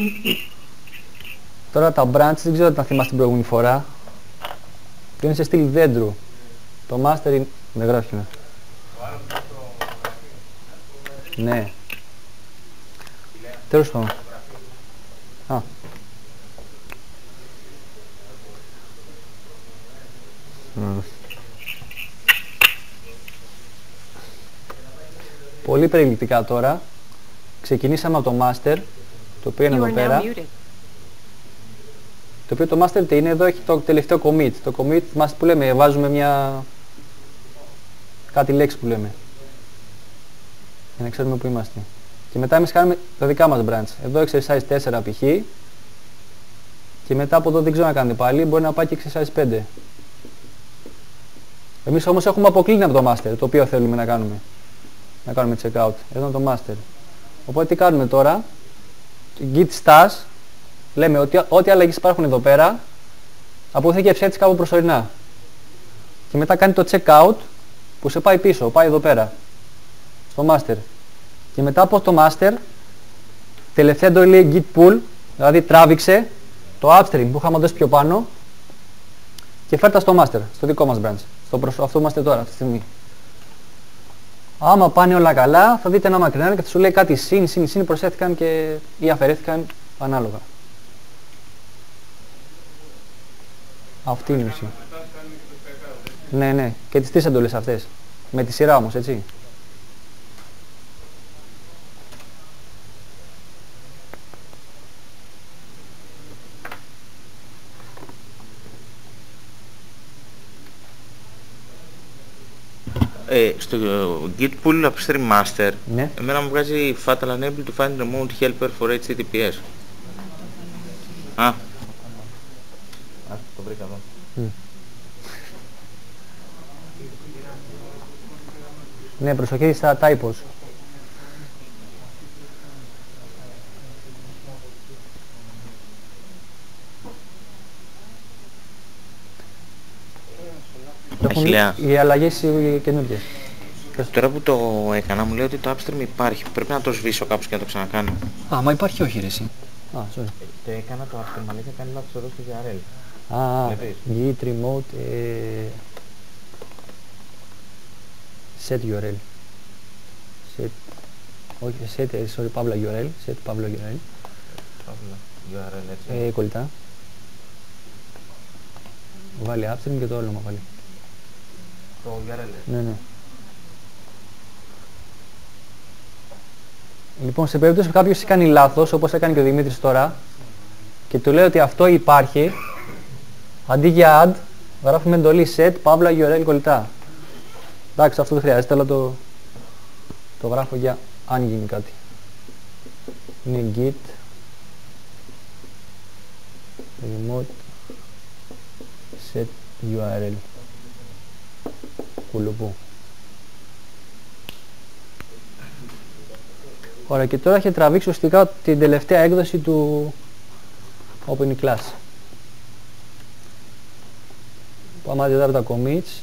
Τώρα τα branch δεν ξέρω αν τα θυμάστε την προηγούμενη φορά. Είναι σε στυλ δέντρου. Το master είναι... δεν γράφει ναι. Ναι. Τέλος πάντων. Πολύ περιληπτικά τώρα. Ξεκινήσαμε από το master, το οποίο είναι εδώ πέρα. Το οποίο το master τι είναι, εδώ έχει το τελευταίο commit. Το commit, θυμάστε που λέμε, βάζουμε μια... κάτι λέξη που λέμε. Για να ξέρουμε που είμαστε. Και μετά εμείς κάνουμε τα δικά μας branch. Εδώ exercise 4 π.χ. Και μετά από εδώ δεν ξέρω να κάνετε πάλι, μπορεί να πάει και exercise 5. Εμείς όμως έχουμε αποκλίνει από το master, το οποίο θέλουμε να κάνουμε. Να κάνουμε checkout. Εδώ είναι το master. Οπότε τι κάνουμε τώρα, git stash, λέμε ότι ό,τι αλλαγές υπάρχουν εδώ πέρα, αποθηκεύσε έτσι κάπου προσωρινά. Και μετά κάνει το checkout που σε πάει πίσω, πάει εδώ πέρα, στο master. Και μετά από το master, τελευταία εντολή git pull, δηλαδή τράβηξε το upstream που είχαμε δώσει πιο πάνω και φέρτα στο master, στο δικό μας branch, αυτό που είμαστε τώρα αυτή τη στιγμή. Άμα πάνε όλα καλά, θα δείτε ένα μακρινάρι και θα σου λέει κάτι συν προσθέθηκαν και ή αφαιρέθηκαν ανάλογα. Αυτή είναι η ουσία. Ναι, και τις 3 εντολές αυτές. Με τη σειρά όμως, έτσι. Στο git pull upstream master, ναι. Εμένα μου βγάζει fatal unable to find remote helper for HTTPS. Το βρήκα εδώ. Ναι, προσοχή στα typos. Οι αλλαγές οι καινούργιες. Τώρα που το έκανα μου λέει ότι το upstream υπάρχει. Πρέπει να το σβήσω κάπως και να το ξανακάνω. Μα υπάρχει όχι ρε εσύ. Το έκανα το upstream, αλλά είχε κάνει λάθος εδώ στο URL. Git remote set URL. Παύλα URL. Set Παύλα URL. έτσι. Κολλητά. Βάλει upstream και το όνομα βάλει. Το URL. Ναι. Λοιπόν, σε περίπτωση που κάποιος κάνει λάθος, όπως έκανε και ο Δημήτρης τώρα, και του λέει ότι αυτό υπάρχει, αντί για add, γράφουμε εντολή set, παύλα, URL, κολλητά. Εντάξει, αυτό δεν χρειάζεται, αλλά το γράφω για αν γίνει κάτι. Είναι git remote set URL. Κουλουπού. Ωραία, και τώρα έχει τραβήξει ουσιαστικά την τελευταία έκδοση του OpenClass. Πάμε να δείτε τα commits.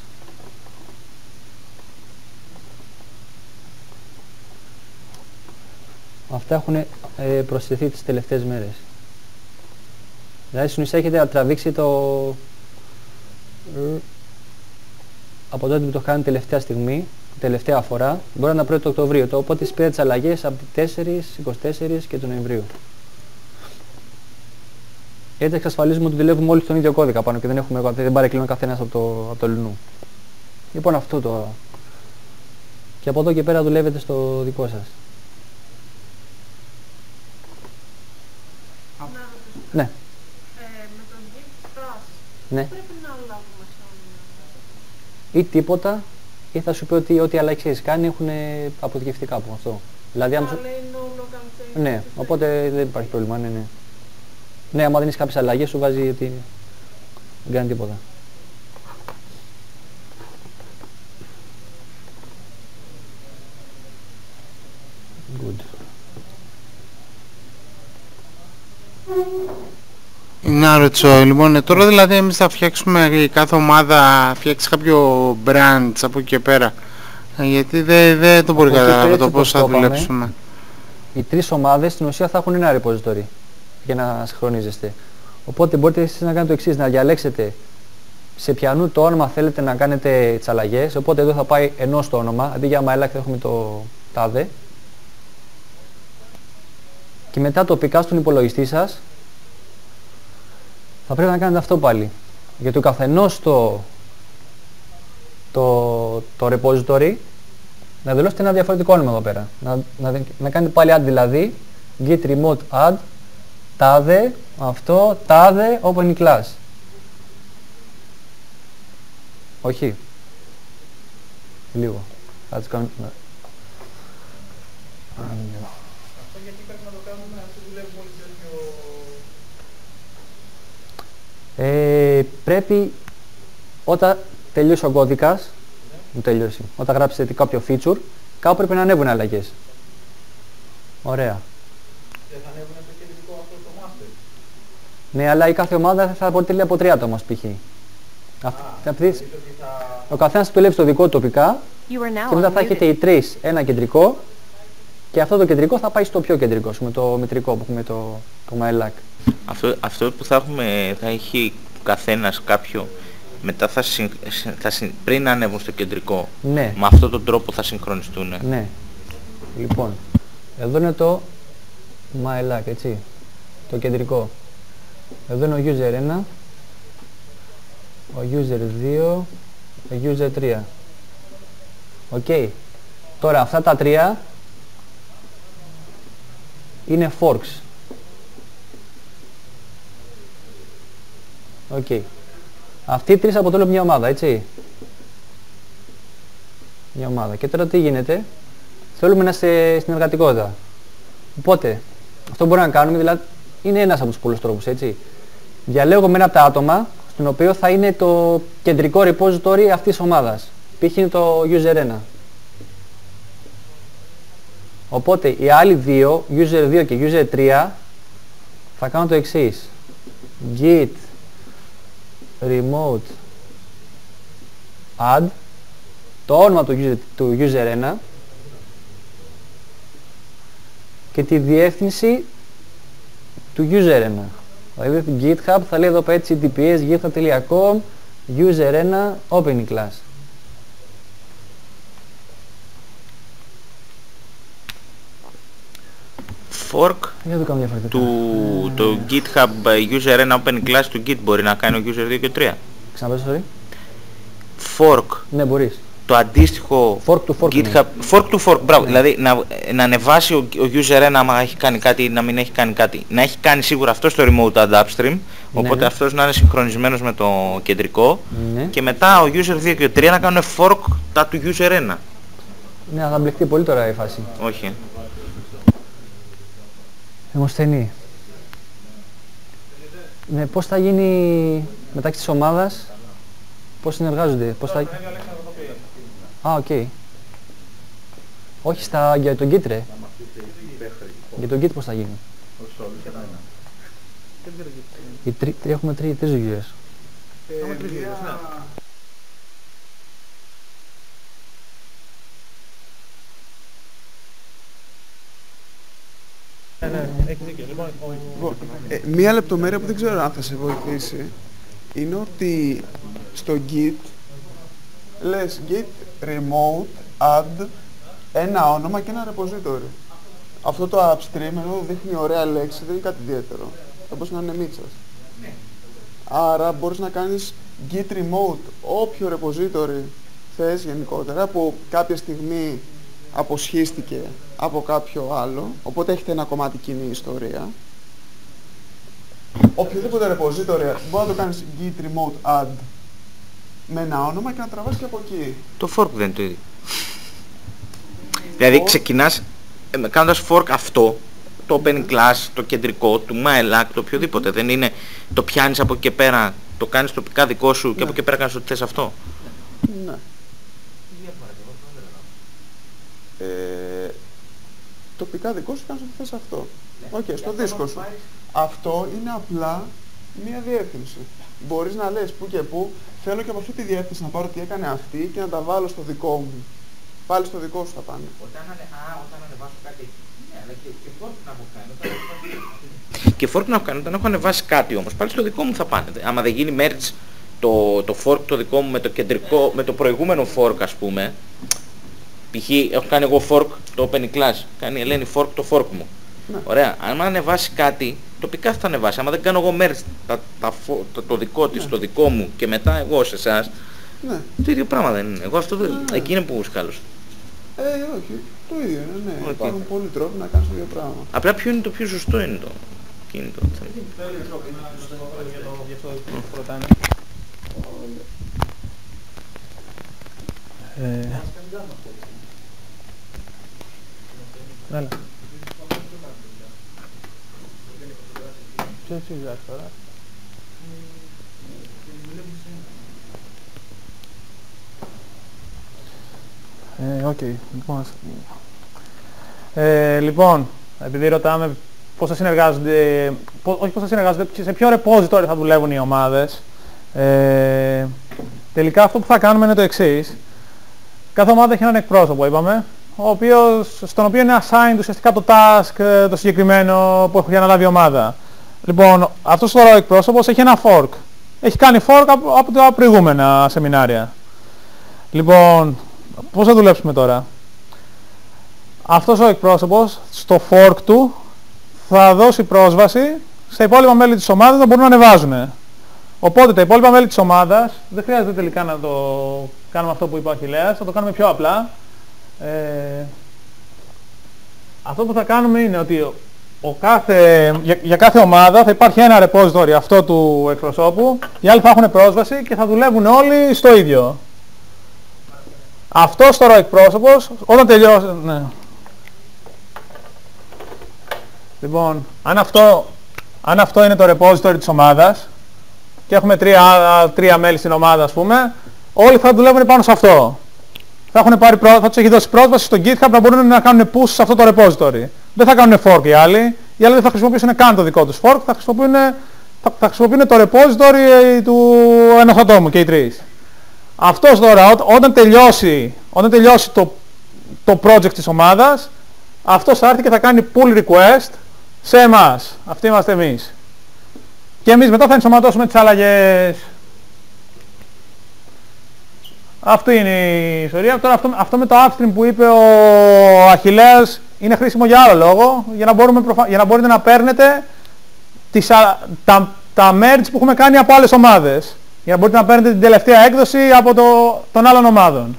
Αυτά έχουν προσθεθεί τις τελευταίες μέρες. Δηλαδή στην ουσία έχετε τραβήξει από τότε που το κάνει τελευταία στιγμή, τελευταία φορά, μπορεί να είναι 1η Οκτωβρίου. Οπότε πήρε τις αλλαγές από 4, 24 και του Νοεμβρίου. Έτσι εξασφαλίζουμε ότι δουλεύουμε όλοι στον ίδιο κώδικα πάνω και δεν παρεκκλίνει ο καθένας από το λουνού. Λοιπόν, αυτό το. Και από εδώ και πέρα δουλεύετε στο δικό σας. Ναι. Με τον Git Trash, Ναι. πρέπει να λάβουμε Ή τίποτα, ή θα σου πει ότι ό,τι αλλαγές έχεις κάνει έχουν αποθηκευτεί κάπου αυτό. Δηλαδή, αν σου... λέει no local change. Ναι, οπότε δεν υπάρχει πρόβλημα, ναι, ναι. Ναι, άμα δεν έχεις κάποιες αλλαγές σου βάζει ότι δεν κάνει τίποτα. Good. Να ρωτήσω, λοιπόν, τώρα δηλαδή εμείς θα φτιάξουμε κάθε ομάδα, φτιάξει κάποιο branch από εκεί και πέρα. Γιατί δεν το μπορεί να καταλάβω το πώς θα δουλέψουμε. Οι τρεις ομάδες στην ουσία θα έχουν ένα repository για να συγχρονίζεστε. Οπότε μπορείτε εσείς να κάνετε το εξής, να διαλέξετε σε ποιανού το όνομα θέλετε να κάνετε τις αλλαγές. Οπότε εδώ θα πάει ενός το όνομα, αντί για MyLac θα έχουμε το τάδε. Και μετά τοπικά στον υπολογιστή σας θα πρέπει να κάνετε αυτό πάλι. Γιατί ο καθενός το repository να δηλώσετε ένα διαφορετικό όνομα εδώ πέρα. Να κάνετε πάλι add, δηλαδή git remote add τάδε, αυτό, τάδε, open class. Όχι. Λίγο. Θα τις κάνουμε. Αυτό γιατί πρέπει να το κάνουμε αφού δουλεύουμε όλοι τέτοιο... Πρέπει όταν τελειώσει ο κώδικας, τελειώσει, όταν γράψετε κάποιο feature, κάπου πρέπει να ανέβουν αλλαγές. Ωραία. Δεν θα ανέβουν το κεντρικό αυτό το master. Ναι, αλλά η κάθε ομάδα θα αποτελεί από 3 άτομα π.χ. Ο καθένας δουλεύει στο δικό του τοπικά και μετά θα έχετε οι 3 ένα κεντρικό και αυτό το κεντρικό θα πάει στο πιο κεντρικό, με το μητρικό που έχουμε το MyLac. Αυτό που θα έχουμε, θα έχει καθένας κάποιο, μετά πριν να ανέβουν στο κεντρικό, ναι. Με αυτόν τον τρόπο θα συγχρονιστούν. Ναι. Λοιπόν, εδώ είναι το MyLac, έτσι, το κεντρικό. Εδώ είναι ο user 1, ο user 2, ο user 3. Οκ. Τώρα αυτά τα 3 είναι forks. Οκ. Αυτοί οι 3 αποτελούν μια ομάδα, έτσι. Μια ομάδα. Και τώρα τι γίνεται? Θέλουμε να είστε συνεργατικότητα. Οπότε, αυτό που μπορούμε να κάνουμε, δηλαδή, είναι ένας από τους πολλούς τρόπους, έτσι. Διαλέγουμε ένα από τα άτομα, στον οποίο θα είναι το κεντρικό repository αυτής της ομάδας. Π.χ. είναι το user 1. Οπότε, οι άλλοι δύο, user 2 και user 3, θα κάνουν το εξής. Git remote add το όνομα του user 1 και τη διεύθυνση του user 1. Δηλαδή το GitHub θα λέει εδώ πέρα https github.com user 1 opening class. Fork του GitHub user 1 open class του Git μπορεί να κάνει ο user 2 και 3. Ξαναπες, sorry. Fork. Ναι, μπορείς. Το αντίστοιχο fork to fork, GitHub, fork to fork, μπράβο, δηλαδή να ανεβάσει ο user 1 άμα έχει κάνει κάτι ή να μην έχει κάνει κάτι. Να έχει κάνει σίγουρα αυτό στο remote add upstream, οπότε ναι. αυτός να είναι συγχρονισμένος με το κεντρικό, ναι. Και μετά ο user 2 και 3 να κάνουν fork τα του user 1. Ναι, θα μπλεχτεί πολύ τώρα η φάση. Όχι. Δημοσθενή. Ναι, πώς θα γίνει μεταξύ της ομάδας, πώς συνεργάζονται, πώς θα... Α, οκ. Όχι για τον Git, ρε. Για τον Git πώς θα γίνει. Έχουμε τρεις users. Μία λεπτομέρεια που δεν ξέρω αν θα σε βοηθήσει είναι ότι στο Git λες Git remote add ένα όνομα και ένα repository. Αυτό το upstream ενώ δείχνει ωραία λέξη δεν είναι κάτι ιδιαίτερο. Θα μπορούσε να είναι μίτσας. Άρα μπορείς να κάνεις Git remote όποιο repository θες γενικότερα, που κάποια στιγμή αποσχίστηκε από κάποιο άλλο, οπότε έχετε ένα κομμάτι κοινή ιστορία. Οποιοδήποτε repository μπορεί να το κάνεις git remote add με ένα όνομα και να τραβάς και από εκεί. Το fork δεν είναι το ίδιο. Δηλαδή ξεκινάς κάνοντας fork αυτό, το open class, το κεντρικό, του MyLac, το οποιοδήποτε. Δεν είναι το πιάνεις από εκεί και πέρα, το κάνεις τοπικά δικό σου και από εκεί και πέρα κάνεις ό,τι θες αυτό. Ναι. Τοπικά δικό σου κάνεις ό,τι θες αυτό. Οκ, στο δίσκο σου. Αυτό είναι απλά μία διεύθυνση. Μπορείς να λες που και που θέλω και από αυτή τη διεύθυνση να πάρω τι έκανε αυτή και να τα βάλω στο δικό μου. Πάλι στο δικό σου θα πάνε. Όταν ανεβάσω κάτι εκεί, ναι, αλλά και fork να μου κάνει. Και fork να μου κάνει, όταν έχω ανεβάσει κάτι όμως, πάλι στο δικό μου θα πάνε. Άμα δεν γίνει merge το fork το δικό μου με το κεντρικό, με το προηγούμενο fork ας πούμε, π.χ. έχω κάνει εγώ fork το open class, κάνει η Ελένη fork το fork μου. Ναι. Ωραία, αν ανεβάσει κάτι, τοπικά θα ανεβάσει. Άμα δεν κάνω εγώ merge το δικό της, το δικό μου και μετά εγώ σε εσάς, ναι. Το ίδιο πράγμα δεν είναι. Εγώ αυτό δεν... Ναι. Εκεί είναι που σκάλωσα. Όχι, το ίδιο είναι, ναι. Υπάρχουν πολλοί τρόποι να κάνεις το ίδιο πράγμα. Απλά ποιο είναι το πιο σωστό είναι το... Ποιο είναι το θέμα. Έλα. Ποιος είσαι τώρα? Λοιπόν, επειδή ρωτάμε πώς θα συνεργάζονται, όχι πώς θα συνεργάζονται, σε ποιο repository θα δουλεύουν οι ομάδες, τελικά αυτό που θα κάνουμε είναι το εξής. Κάθε ομάδα έχει έναν εκπρόσωπο, είπαμε, στον οποίο είναι assigned ουσιαστικά το task, το συγκεκριμένο που έχει αναλάβει η ομάδα. Λοιπόν, αυτός τώρα ο εκπρόσωπος έχει ένα fork. Έχει κάνει fork από τα προηγούμενα σεμινάρια. Λοιπόν, πώς θα δουλέψουμε τώρα? Αυτός ο εκπρόσωπος στο fork του θα δώσει πρόσβαση στα υπόλοιπα μέλη της ομάδας να μπορούν να ανεβάζουν. Οπότε τα υπόλοιπα μέλη της ομάδας δεν χρειάζεται τελικά να το κάνουμε αυτό που είπε ο Αχιλλέας, θα το κάνουμε πιο απλά. Αυτό που θα κάνουμε είναι ότι για κάθε ομάδα θα υπάρχει ένα repository αυτό του εκπροσώπου, οι άλλοι θα έχουν πρόσβαση και θα δουλεύουν όλοι στο ίδιο. Αυτός τώρα ο εκπρόσωπος, όταν τελειώσει... Ναι. Λοιπόν, αν αυτό είναι το repository της ομάδας και έχουμε τρία μέλη στην ομάδα, ας πούμε, όλοι θα δουλεύουν πάνω σε αυτό. Θα τους έχει δώσει πρόσβαση στο GitHub να μπορούν να κάνουν push σε αυτό το repository. Δεν θα κάνουν fork οι άλλοι δεν θα χρησιμοποιήσουν καν το δικό τους fork, θα χρησιμοποιούν το repository του ενός ατόμου και οι τρεις. Αυτός τώρα, όταν τελειώσει το project της ομάδας, αυτός θα έρθει και θα κάνει pull request σε εμάς. Αυτοί είμαστε εμείς. Και εμείς μετά θα ενσωματώσουμε τις αλλαγές. Αυτή είναι η ιστορία. Τώρα αυτό με το upstream που είπε ο Αχιλλέας είναι χρήσιμο για άλλο λόγο, για να μπορείτε να παίρνετε τα merge που έχουμε κάνει από άλλες ομάδες. Για να μπορείτε να παίρνετε την τελευταία έκδοση από των άλλων ομάδων.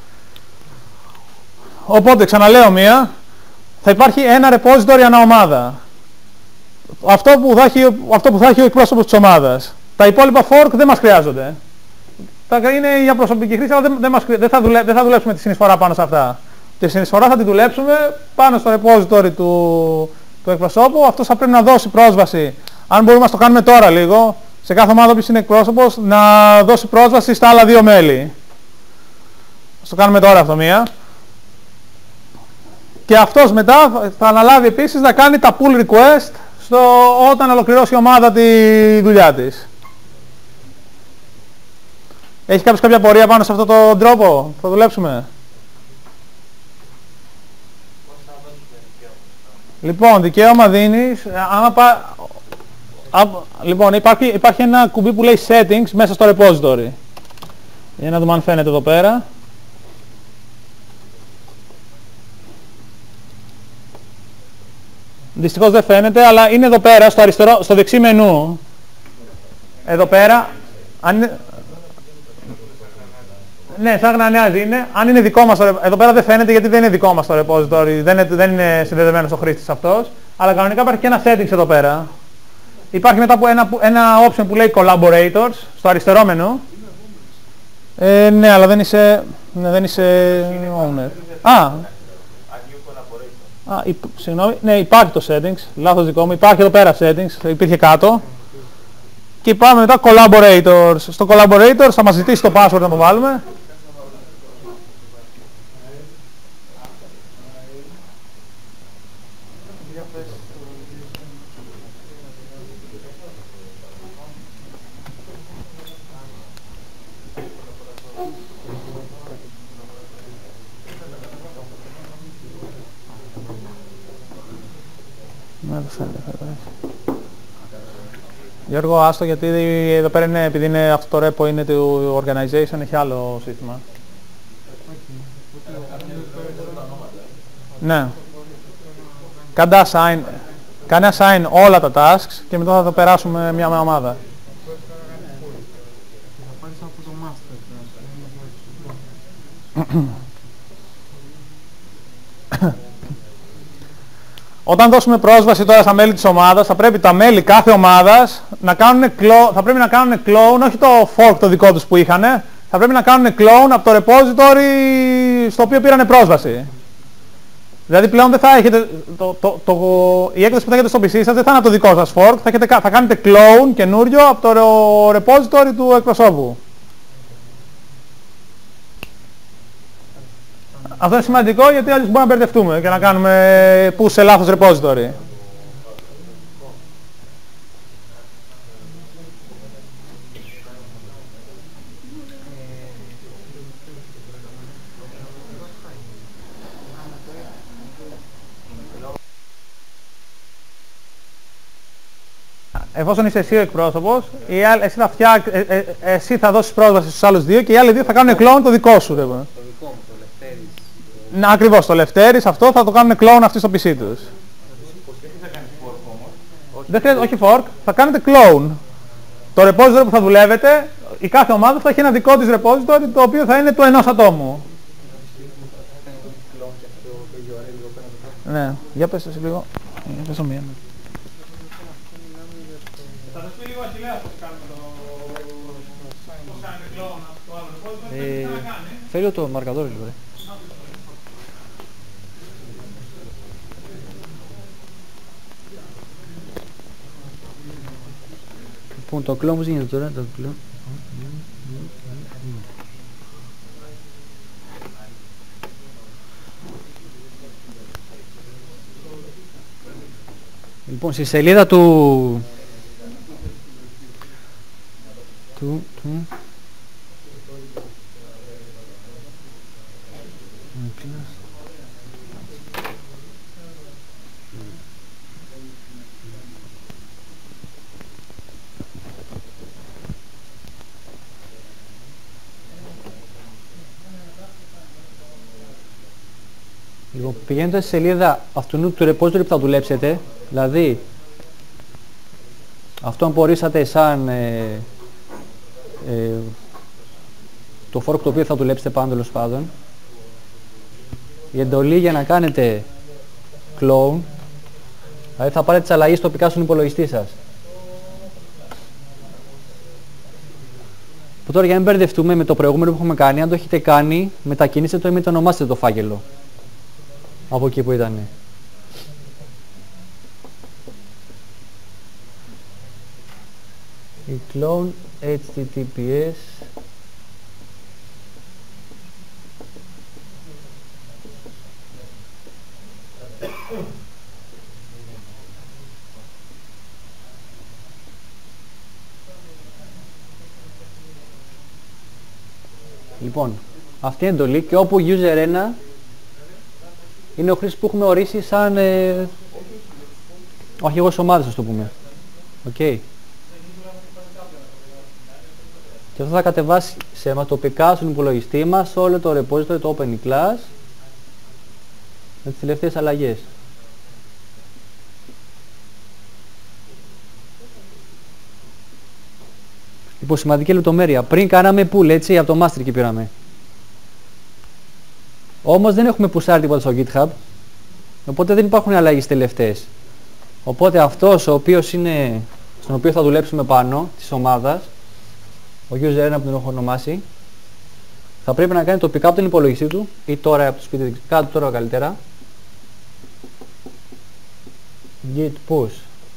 Οπότε, ξαναλέω θα υπάρχει ένα repository ανά ομάδα. Αυτό που θα έχει ο εκπρόσωπος της ομάδας. Τα υπόλοιπα fork δεν μας χρειάζονται. Είναι για προσωπική χρήση, αλλά δεν θα δουλέψουμε τη συνεισφορά πάνω σε αυτά. Τη συνεισφορά θα τη δουλέψουμε πάνω στο repository του εκπροσώπου. Αυτός θα πρέπει να δώσει πρόσβαση. Αν μπορούμε να το κάνουμε τώρα λίγο, σε κάθε ομάδα που είναι εκπρόσωπος, να δώσει πρόσβαση στα άλλα δύο μέλη. Ας το κάνουμε τώρα αυτό μία. Και αυτός μετά θα αναλάβει επίσης να κάνει τα pull request όταν ολοκληρώσει η ομάδα τη δουλειά της. Έχει κάποιος κάποια πορεία πάνω σε αυτόν τον τρόπο? Θα δουλέψουμε. Λοιπόν, δικαίωμα δίνεις, λοιπόν, υπάρχει ένα κουμπί που λέει settings μέσα στο repository. Για να δούμε αν φαίνεται εδώ πέρα. Δυστυχώς δεν φαίνεται, αλλά είναι εδώ πέρα, στο δεξί μενού. Εδώ πέρα, Ναι, σαν να νοιάζει είναι. Αν είναι δικό μας, εδώ πέρα δεν φαίνεται γιατί δεν είναι δικό μας το repository, δεν είναι συνδεδεμένος ο χρήστης αυτός, αλλά κανονικά υπάρχει και ένα settings εδώ πέρα. Υπάρχει μετά ένα option που λέει collaborators, στο αριστερό μενού. Ναι, αλλά δεν είσαι owner. Συγγνώμη, ναι, υπάρχει το settings, λάθος δικό μου, υπάρχει εδώ πέρα settings, υπήρχε κάτω. Και πάμε μετά collaborators. Στο collaborators θα μας ζητήσει το password να το βάλουμε. Γιώργο, άστο γιατί εδώ πέρα είναι, επειδή είναι αυτό το repo είναι του organization, έχει άλλο σύστημα. Ναι. Κάνε assign όλα τα tasks και μετά θα το περάσουμε μια ομάδα. Όταν δώσουμε πρόσβαση τώρα στα μέλη της ομάδας, θα πρέπει τα μέλη κάθε ομάδας να κάνουν clone, όχι το fork το δικό τους που είχαν, θα πρέπει να κάνουν clone από το repository στο οποίο πήραν πρόσβαση. Δηλαδή πλέον δεν θα έχετε, η έκδοση που θα έχετε στο PC σας δεν θα είναι από το δικό σας fork, θα κάνετε clone καινούριο από το repository του εκπροσώπου. Αυτό είναι σημαντικό γιατί άλλως μπορούμε να μπερδευτούμε και να κάνουμε push σε λάθος repository. Εφόσον είσαι εσύ ο εκπρόσωπος, εσύ θα δώσεις πρόσβαση στους άλλους δύο και οι άλλοι δύο θα κάνουν clone το δικό σου. Ναι, ακριβώς, το Λευτέρης αυτό θα το κάνουν clone αυτοί στο PC τους. Δεν χρειάζεται, όχι fork, θα κάνετε clone. Το repository που θα δουλεύετε, η κάθε ομάδα θα έχει ένα δικό της repository το οποίο θα είναι του ενός ατόμου. Ναι, για πες εσύ λίγο. Για πες μία. Θα σας πει λίγο Αχιλλέας πώς κάνουμε πώς κάνετε clone από το άλλο repository. Φέρει το μαρκαδόρι λίγο, ρε. Λοιπόν, το clone πώς γίνεται τώρα, το clone. Λοιπόν, στη σελίδα του Λοιπόν, πηγαίνετε στη σελίδα αυτού του repository που θα δουλέψετε, δηλαδή αυτόν που ορίσατε σαν το fork το οποίο θα δουλέψετε πάνω τέλος πάντων, η εντολή για να κάνετε clone, δηλαδή θα πάρετε τις αλλαγές τοπικά στον υπολογιστή σας. Που τώρα για να μην μπερδευτούμε με το προηγούμενο που έχουμε κάνει, αν το έχετε κάνει, μετακινήστε το ή μετανομάστε το φάκελο από εκεί που ήταν. Η clone https Λοιπόν, αυτή είναι η εντολή και όπου user 1 είναι ο χρήστης που έχουμε ορίσει σαν ο αρχηγός ομάδας, ας το πούμε. Οκ. Και αυτό θα κατεβάσει τοπικά στον υπολογιστή μας όλο το repository, το open class με τις τελευταίες αλλαγές. Λοιπόν, σημαντική λεπτομέρεια. Πριν κάναμε pull, έτσι, από το master και πήραμε. Όμως δεν έχουμε πουσάρει τίποτα στο GitHub, οπότε δεν υπάρχουν αλλαγές τελευταίες. Οπότε αυτός ο οποίος είναι, στον οποίο θα δουλέψουμε πάνω της ομάδας, ο user 1 που τον έχω ονομάσει, θα πρέπει να κάνει το pick up τον υπολογιστή του ή τώρα από το σπίτι, κάτω τώρα καλύτερα. Git push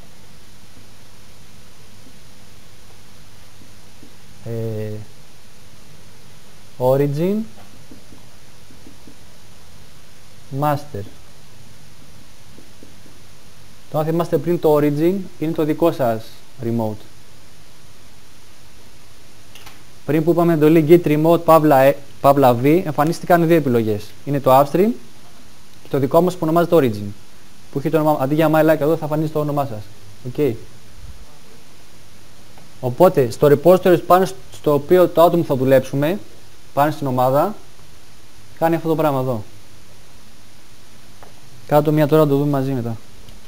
origin master. Το αν θυμάστε πριν, το origin είναι το δικό σας remote. Πριν που είπαμε εντολή git remote παύλα v, εμφανίστηκαν δύο επιλογές. Είναι το upstream και το δικό μας που ονομάζεται origin. Που έχει το όνομα, αντί για my like εδώ θα εμφανίσει το όνομά σας. Okay. Οπότε στο repository πάνω στο οποίο το άτομο θα δουλέψουμε, πάνω στην ομάδα, κάνει αυτό το πράγμα εδώ. Κάτω μία τώρα να το δούμε μαζί μετά.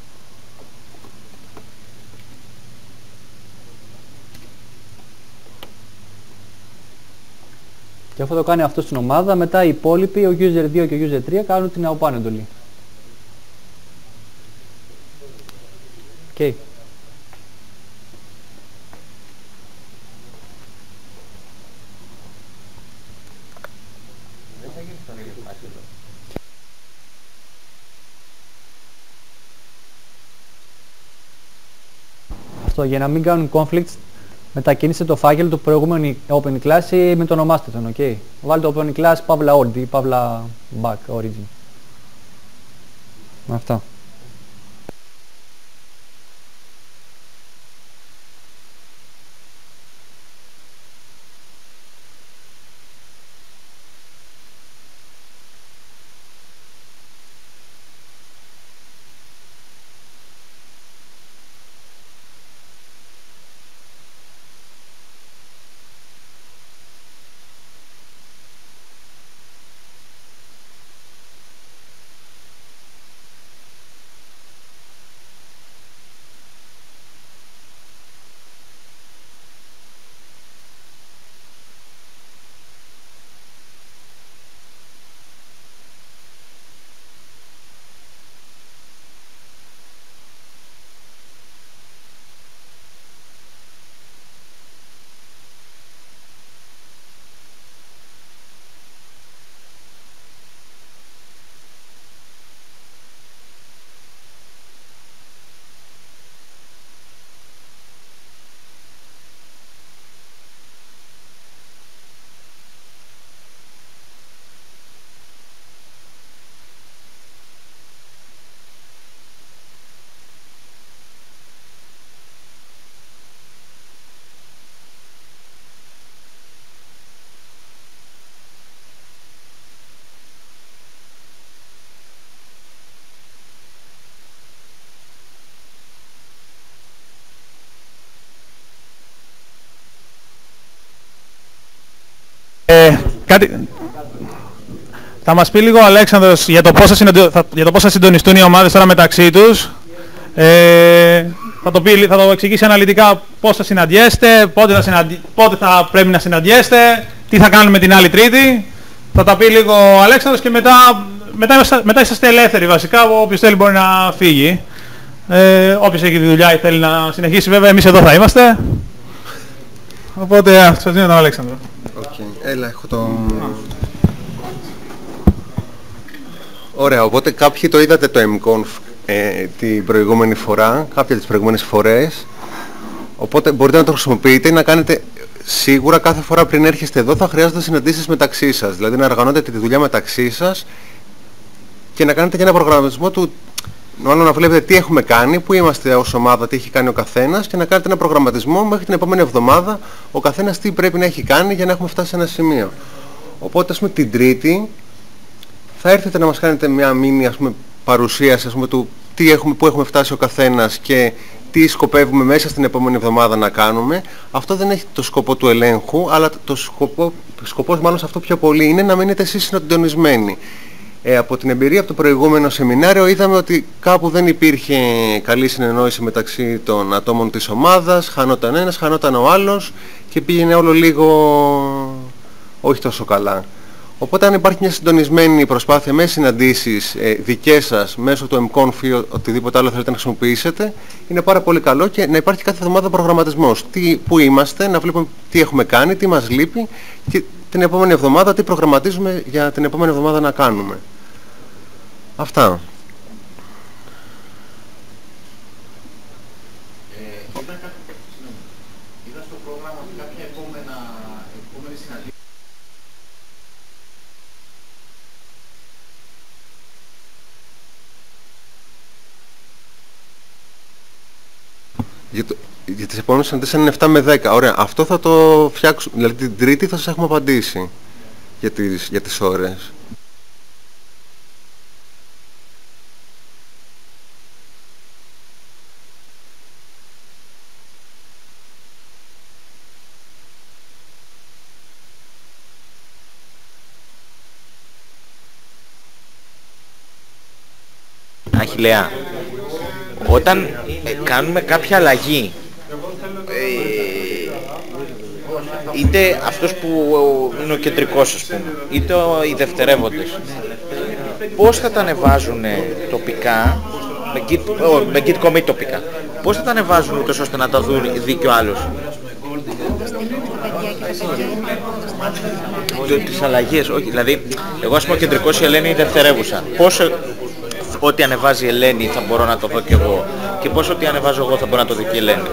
Και αφού το κάνει αυτό στην ομάδα, μετά οι υπόλοιποι, ο user 2 και ο user 3, κάνουν την από πάνω εντολή. Okay. Αυτό για να μην κάνουν conflicts, μετακινήστε το φάκελο του προηγούμενου open class με το ονομάστε τον, ok. Βάλτε το open class παύλα old ή παύλα back origin. Αυτά. Θα μας πει λίγο ο Αλέξανδρος για το πώς θα συντονιστούν οι ομάδες τώρα μεταξύ τους. Θα το εξηγήσει αναλυτικά πώς θα συναντιέστε, πότε θα πρέπει να συναντιέστε, τι θα κάνουμε την άλλη Τρίτη. Θα τα πει λίγο ο Αλέξανδρος και μετά είσαστε ελεύθεροι βασικά, όποιος θέλει μπορεί να φύγει. Όποιος έχει τη δουλειά ή θέλει να συνεχίσει, βέβαια εμείς εδώ θα είμαστε. Οπότε σας δίνω τον Αλέξανδρο. Έλα, έχω το... Ωραία, οπότε κάποιοι το είδατε το mconf την προηγούμενη φορά, κάποια τις προηγούμενες φορές. Οπότε μπορείτε να το χρησιμοποιείτε, να κάνετε σίγουρα κάθε φορά πριν έρχεστε εδώ θα χρειάζονται συναντήσεις μεταξύ σας. Δηλαδή να οργανώνετε τη δουλειά μεταξύ σας και να κάνετε και ένα προγραμματισμό του, μάλλον να βλέπετε τι έχουμε κάνει, πού είμαστε ως ομάδα, τι έχει κάνει ο καθένας και να κάνετε ένα προγραμματισμό μέχρι την επόμενη εβδομάδα ο καθένας τι πρέπει να έχει κάνει για να έχουμε φτάσει σε ένα σημείο. Οπότε ας πούμε την Τρίτη θα έρθετε να μας κάνετε μια μίνι παρουσίαση του πού έχουμε φτάσει ο καθένας και τι σκοπεύουμε μέσα στην επόμενη εβδομάδα να κάνουμε. Αυτό δεν έχει το σκοπό του ελέγχου, αλλά σκοπός μάλλον σε αυτό πιο πολύ είναι να μείνετε εσείς συντονισμένοι. Από την εμπειρία από το προηγούμενο σεμινάριο είδαμε ότι κάπου δεν υπήρχε καλή συνεννόηση μεταξύ των ατόμων της ομάδας, χανόταν ένας, χανόταν ο άλλος και πήγαινε όλο λίγο όχι τόσο καλά. Οπότε αν υπάρχει μια συντονισμένη προσπάθεια με συναντήσεις δικές σας μέσω του mconf ή οτιδήποτε άλλο θέλετε να χρησιμοποιήσετε, είναι πάρα πολύ καλό και να υπάρχει κάθε εβδομάδα προγραμματισμός. Πού είμαστε, να βλέπουμε τι έχουμε κάνει, τι μας λείπει και την επόμενη εβδομάδα τι προγραμματίζουμε για την επόμενη εβδομάδα να κάνουμε. Αυτά. Είδα στο πρόγραμμα ότι κάποια επόμενη συναντήση. Για τις επόμενες συναντήσεις είναι 7 με 10. Ωραία, αυτό θα το φτιάξουμε. Δηλαδή την Τρίτη θα σας έχουμε απαντήσει για τις ώρες. Αχιλλέα, όταν κάνουμε κάποια αλλαγή, είτε αυτός που είναι ο κεντρικός, ας πούμε, είτε οι δευτερεύοντες, πώς θα τα ανεβάζουν τοπικά, με git commit τοπικά, πώς θα τα ανεβάζουν ούτως ώστε να τα δει και ο άλλος? Τις αλλαγές, όχι, δηλαδή, εγώ ας πούμε ο κεντρικός, η Ελένη, η δευτερεύουσα. Πώς ό,τι ανεβάζει η Ελένη θα μπορώ να το δω κι εγώ και πώς ό,τι ανεβάζω εγώ θα μπορώ να το δει και η Ελένη?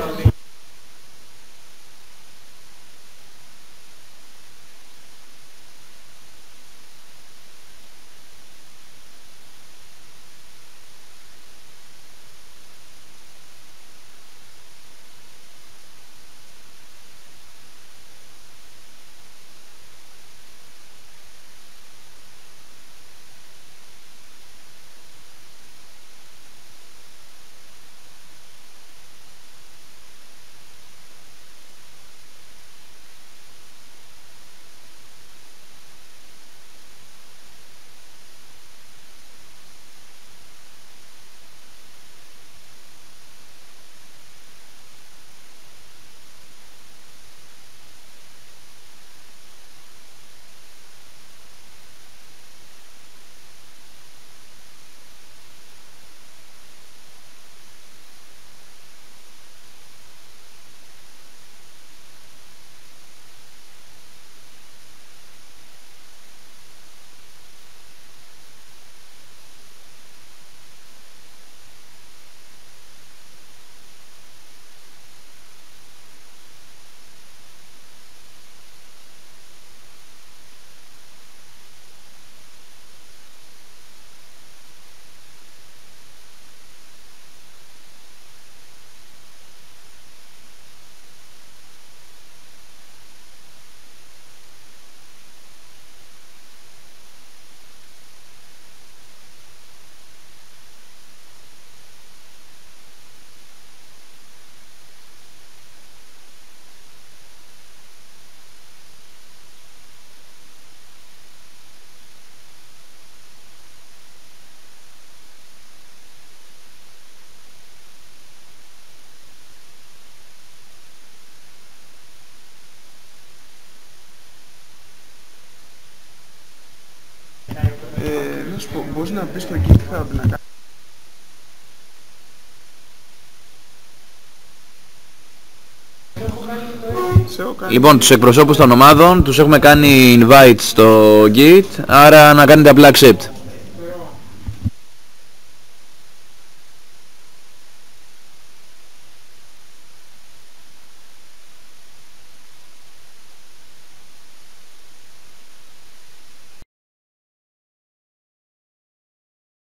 Να σου πω, μπορείς να μπεις στο GitHub να κάνεις. Λοιπόν, τους εκπροσώπους των ομάδων τους έχουμε κάνει invite στο Git, άρα να κάνετε απλά accept.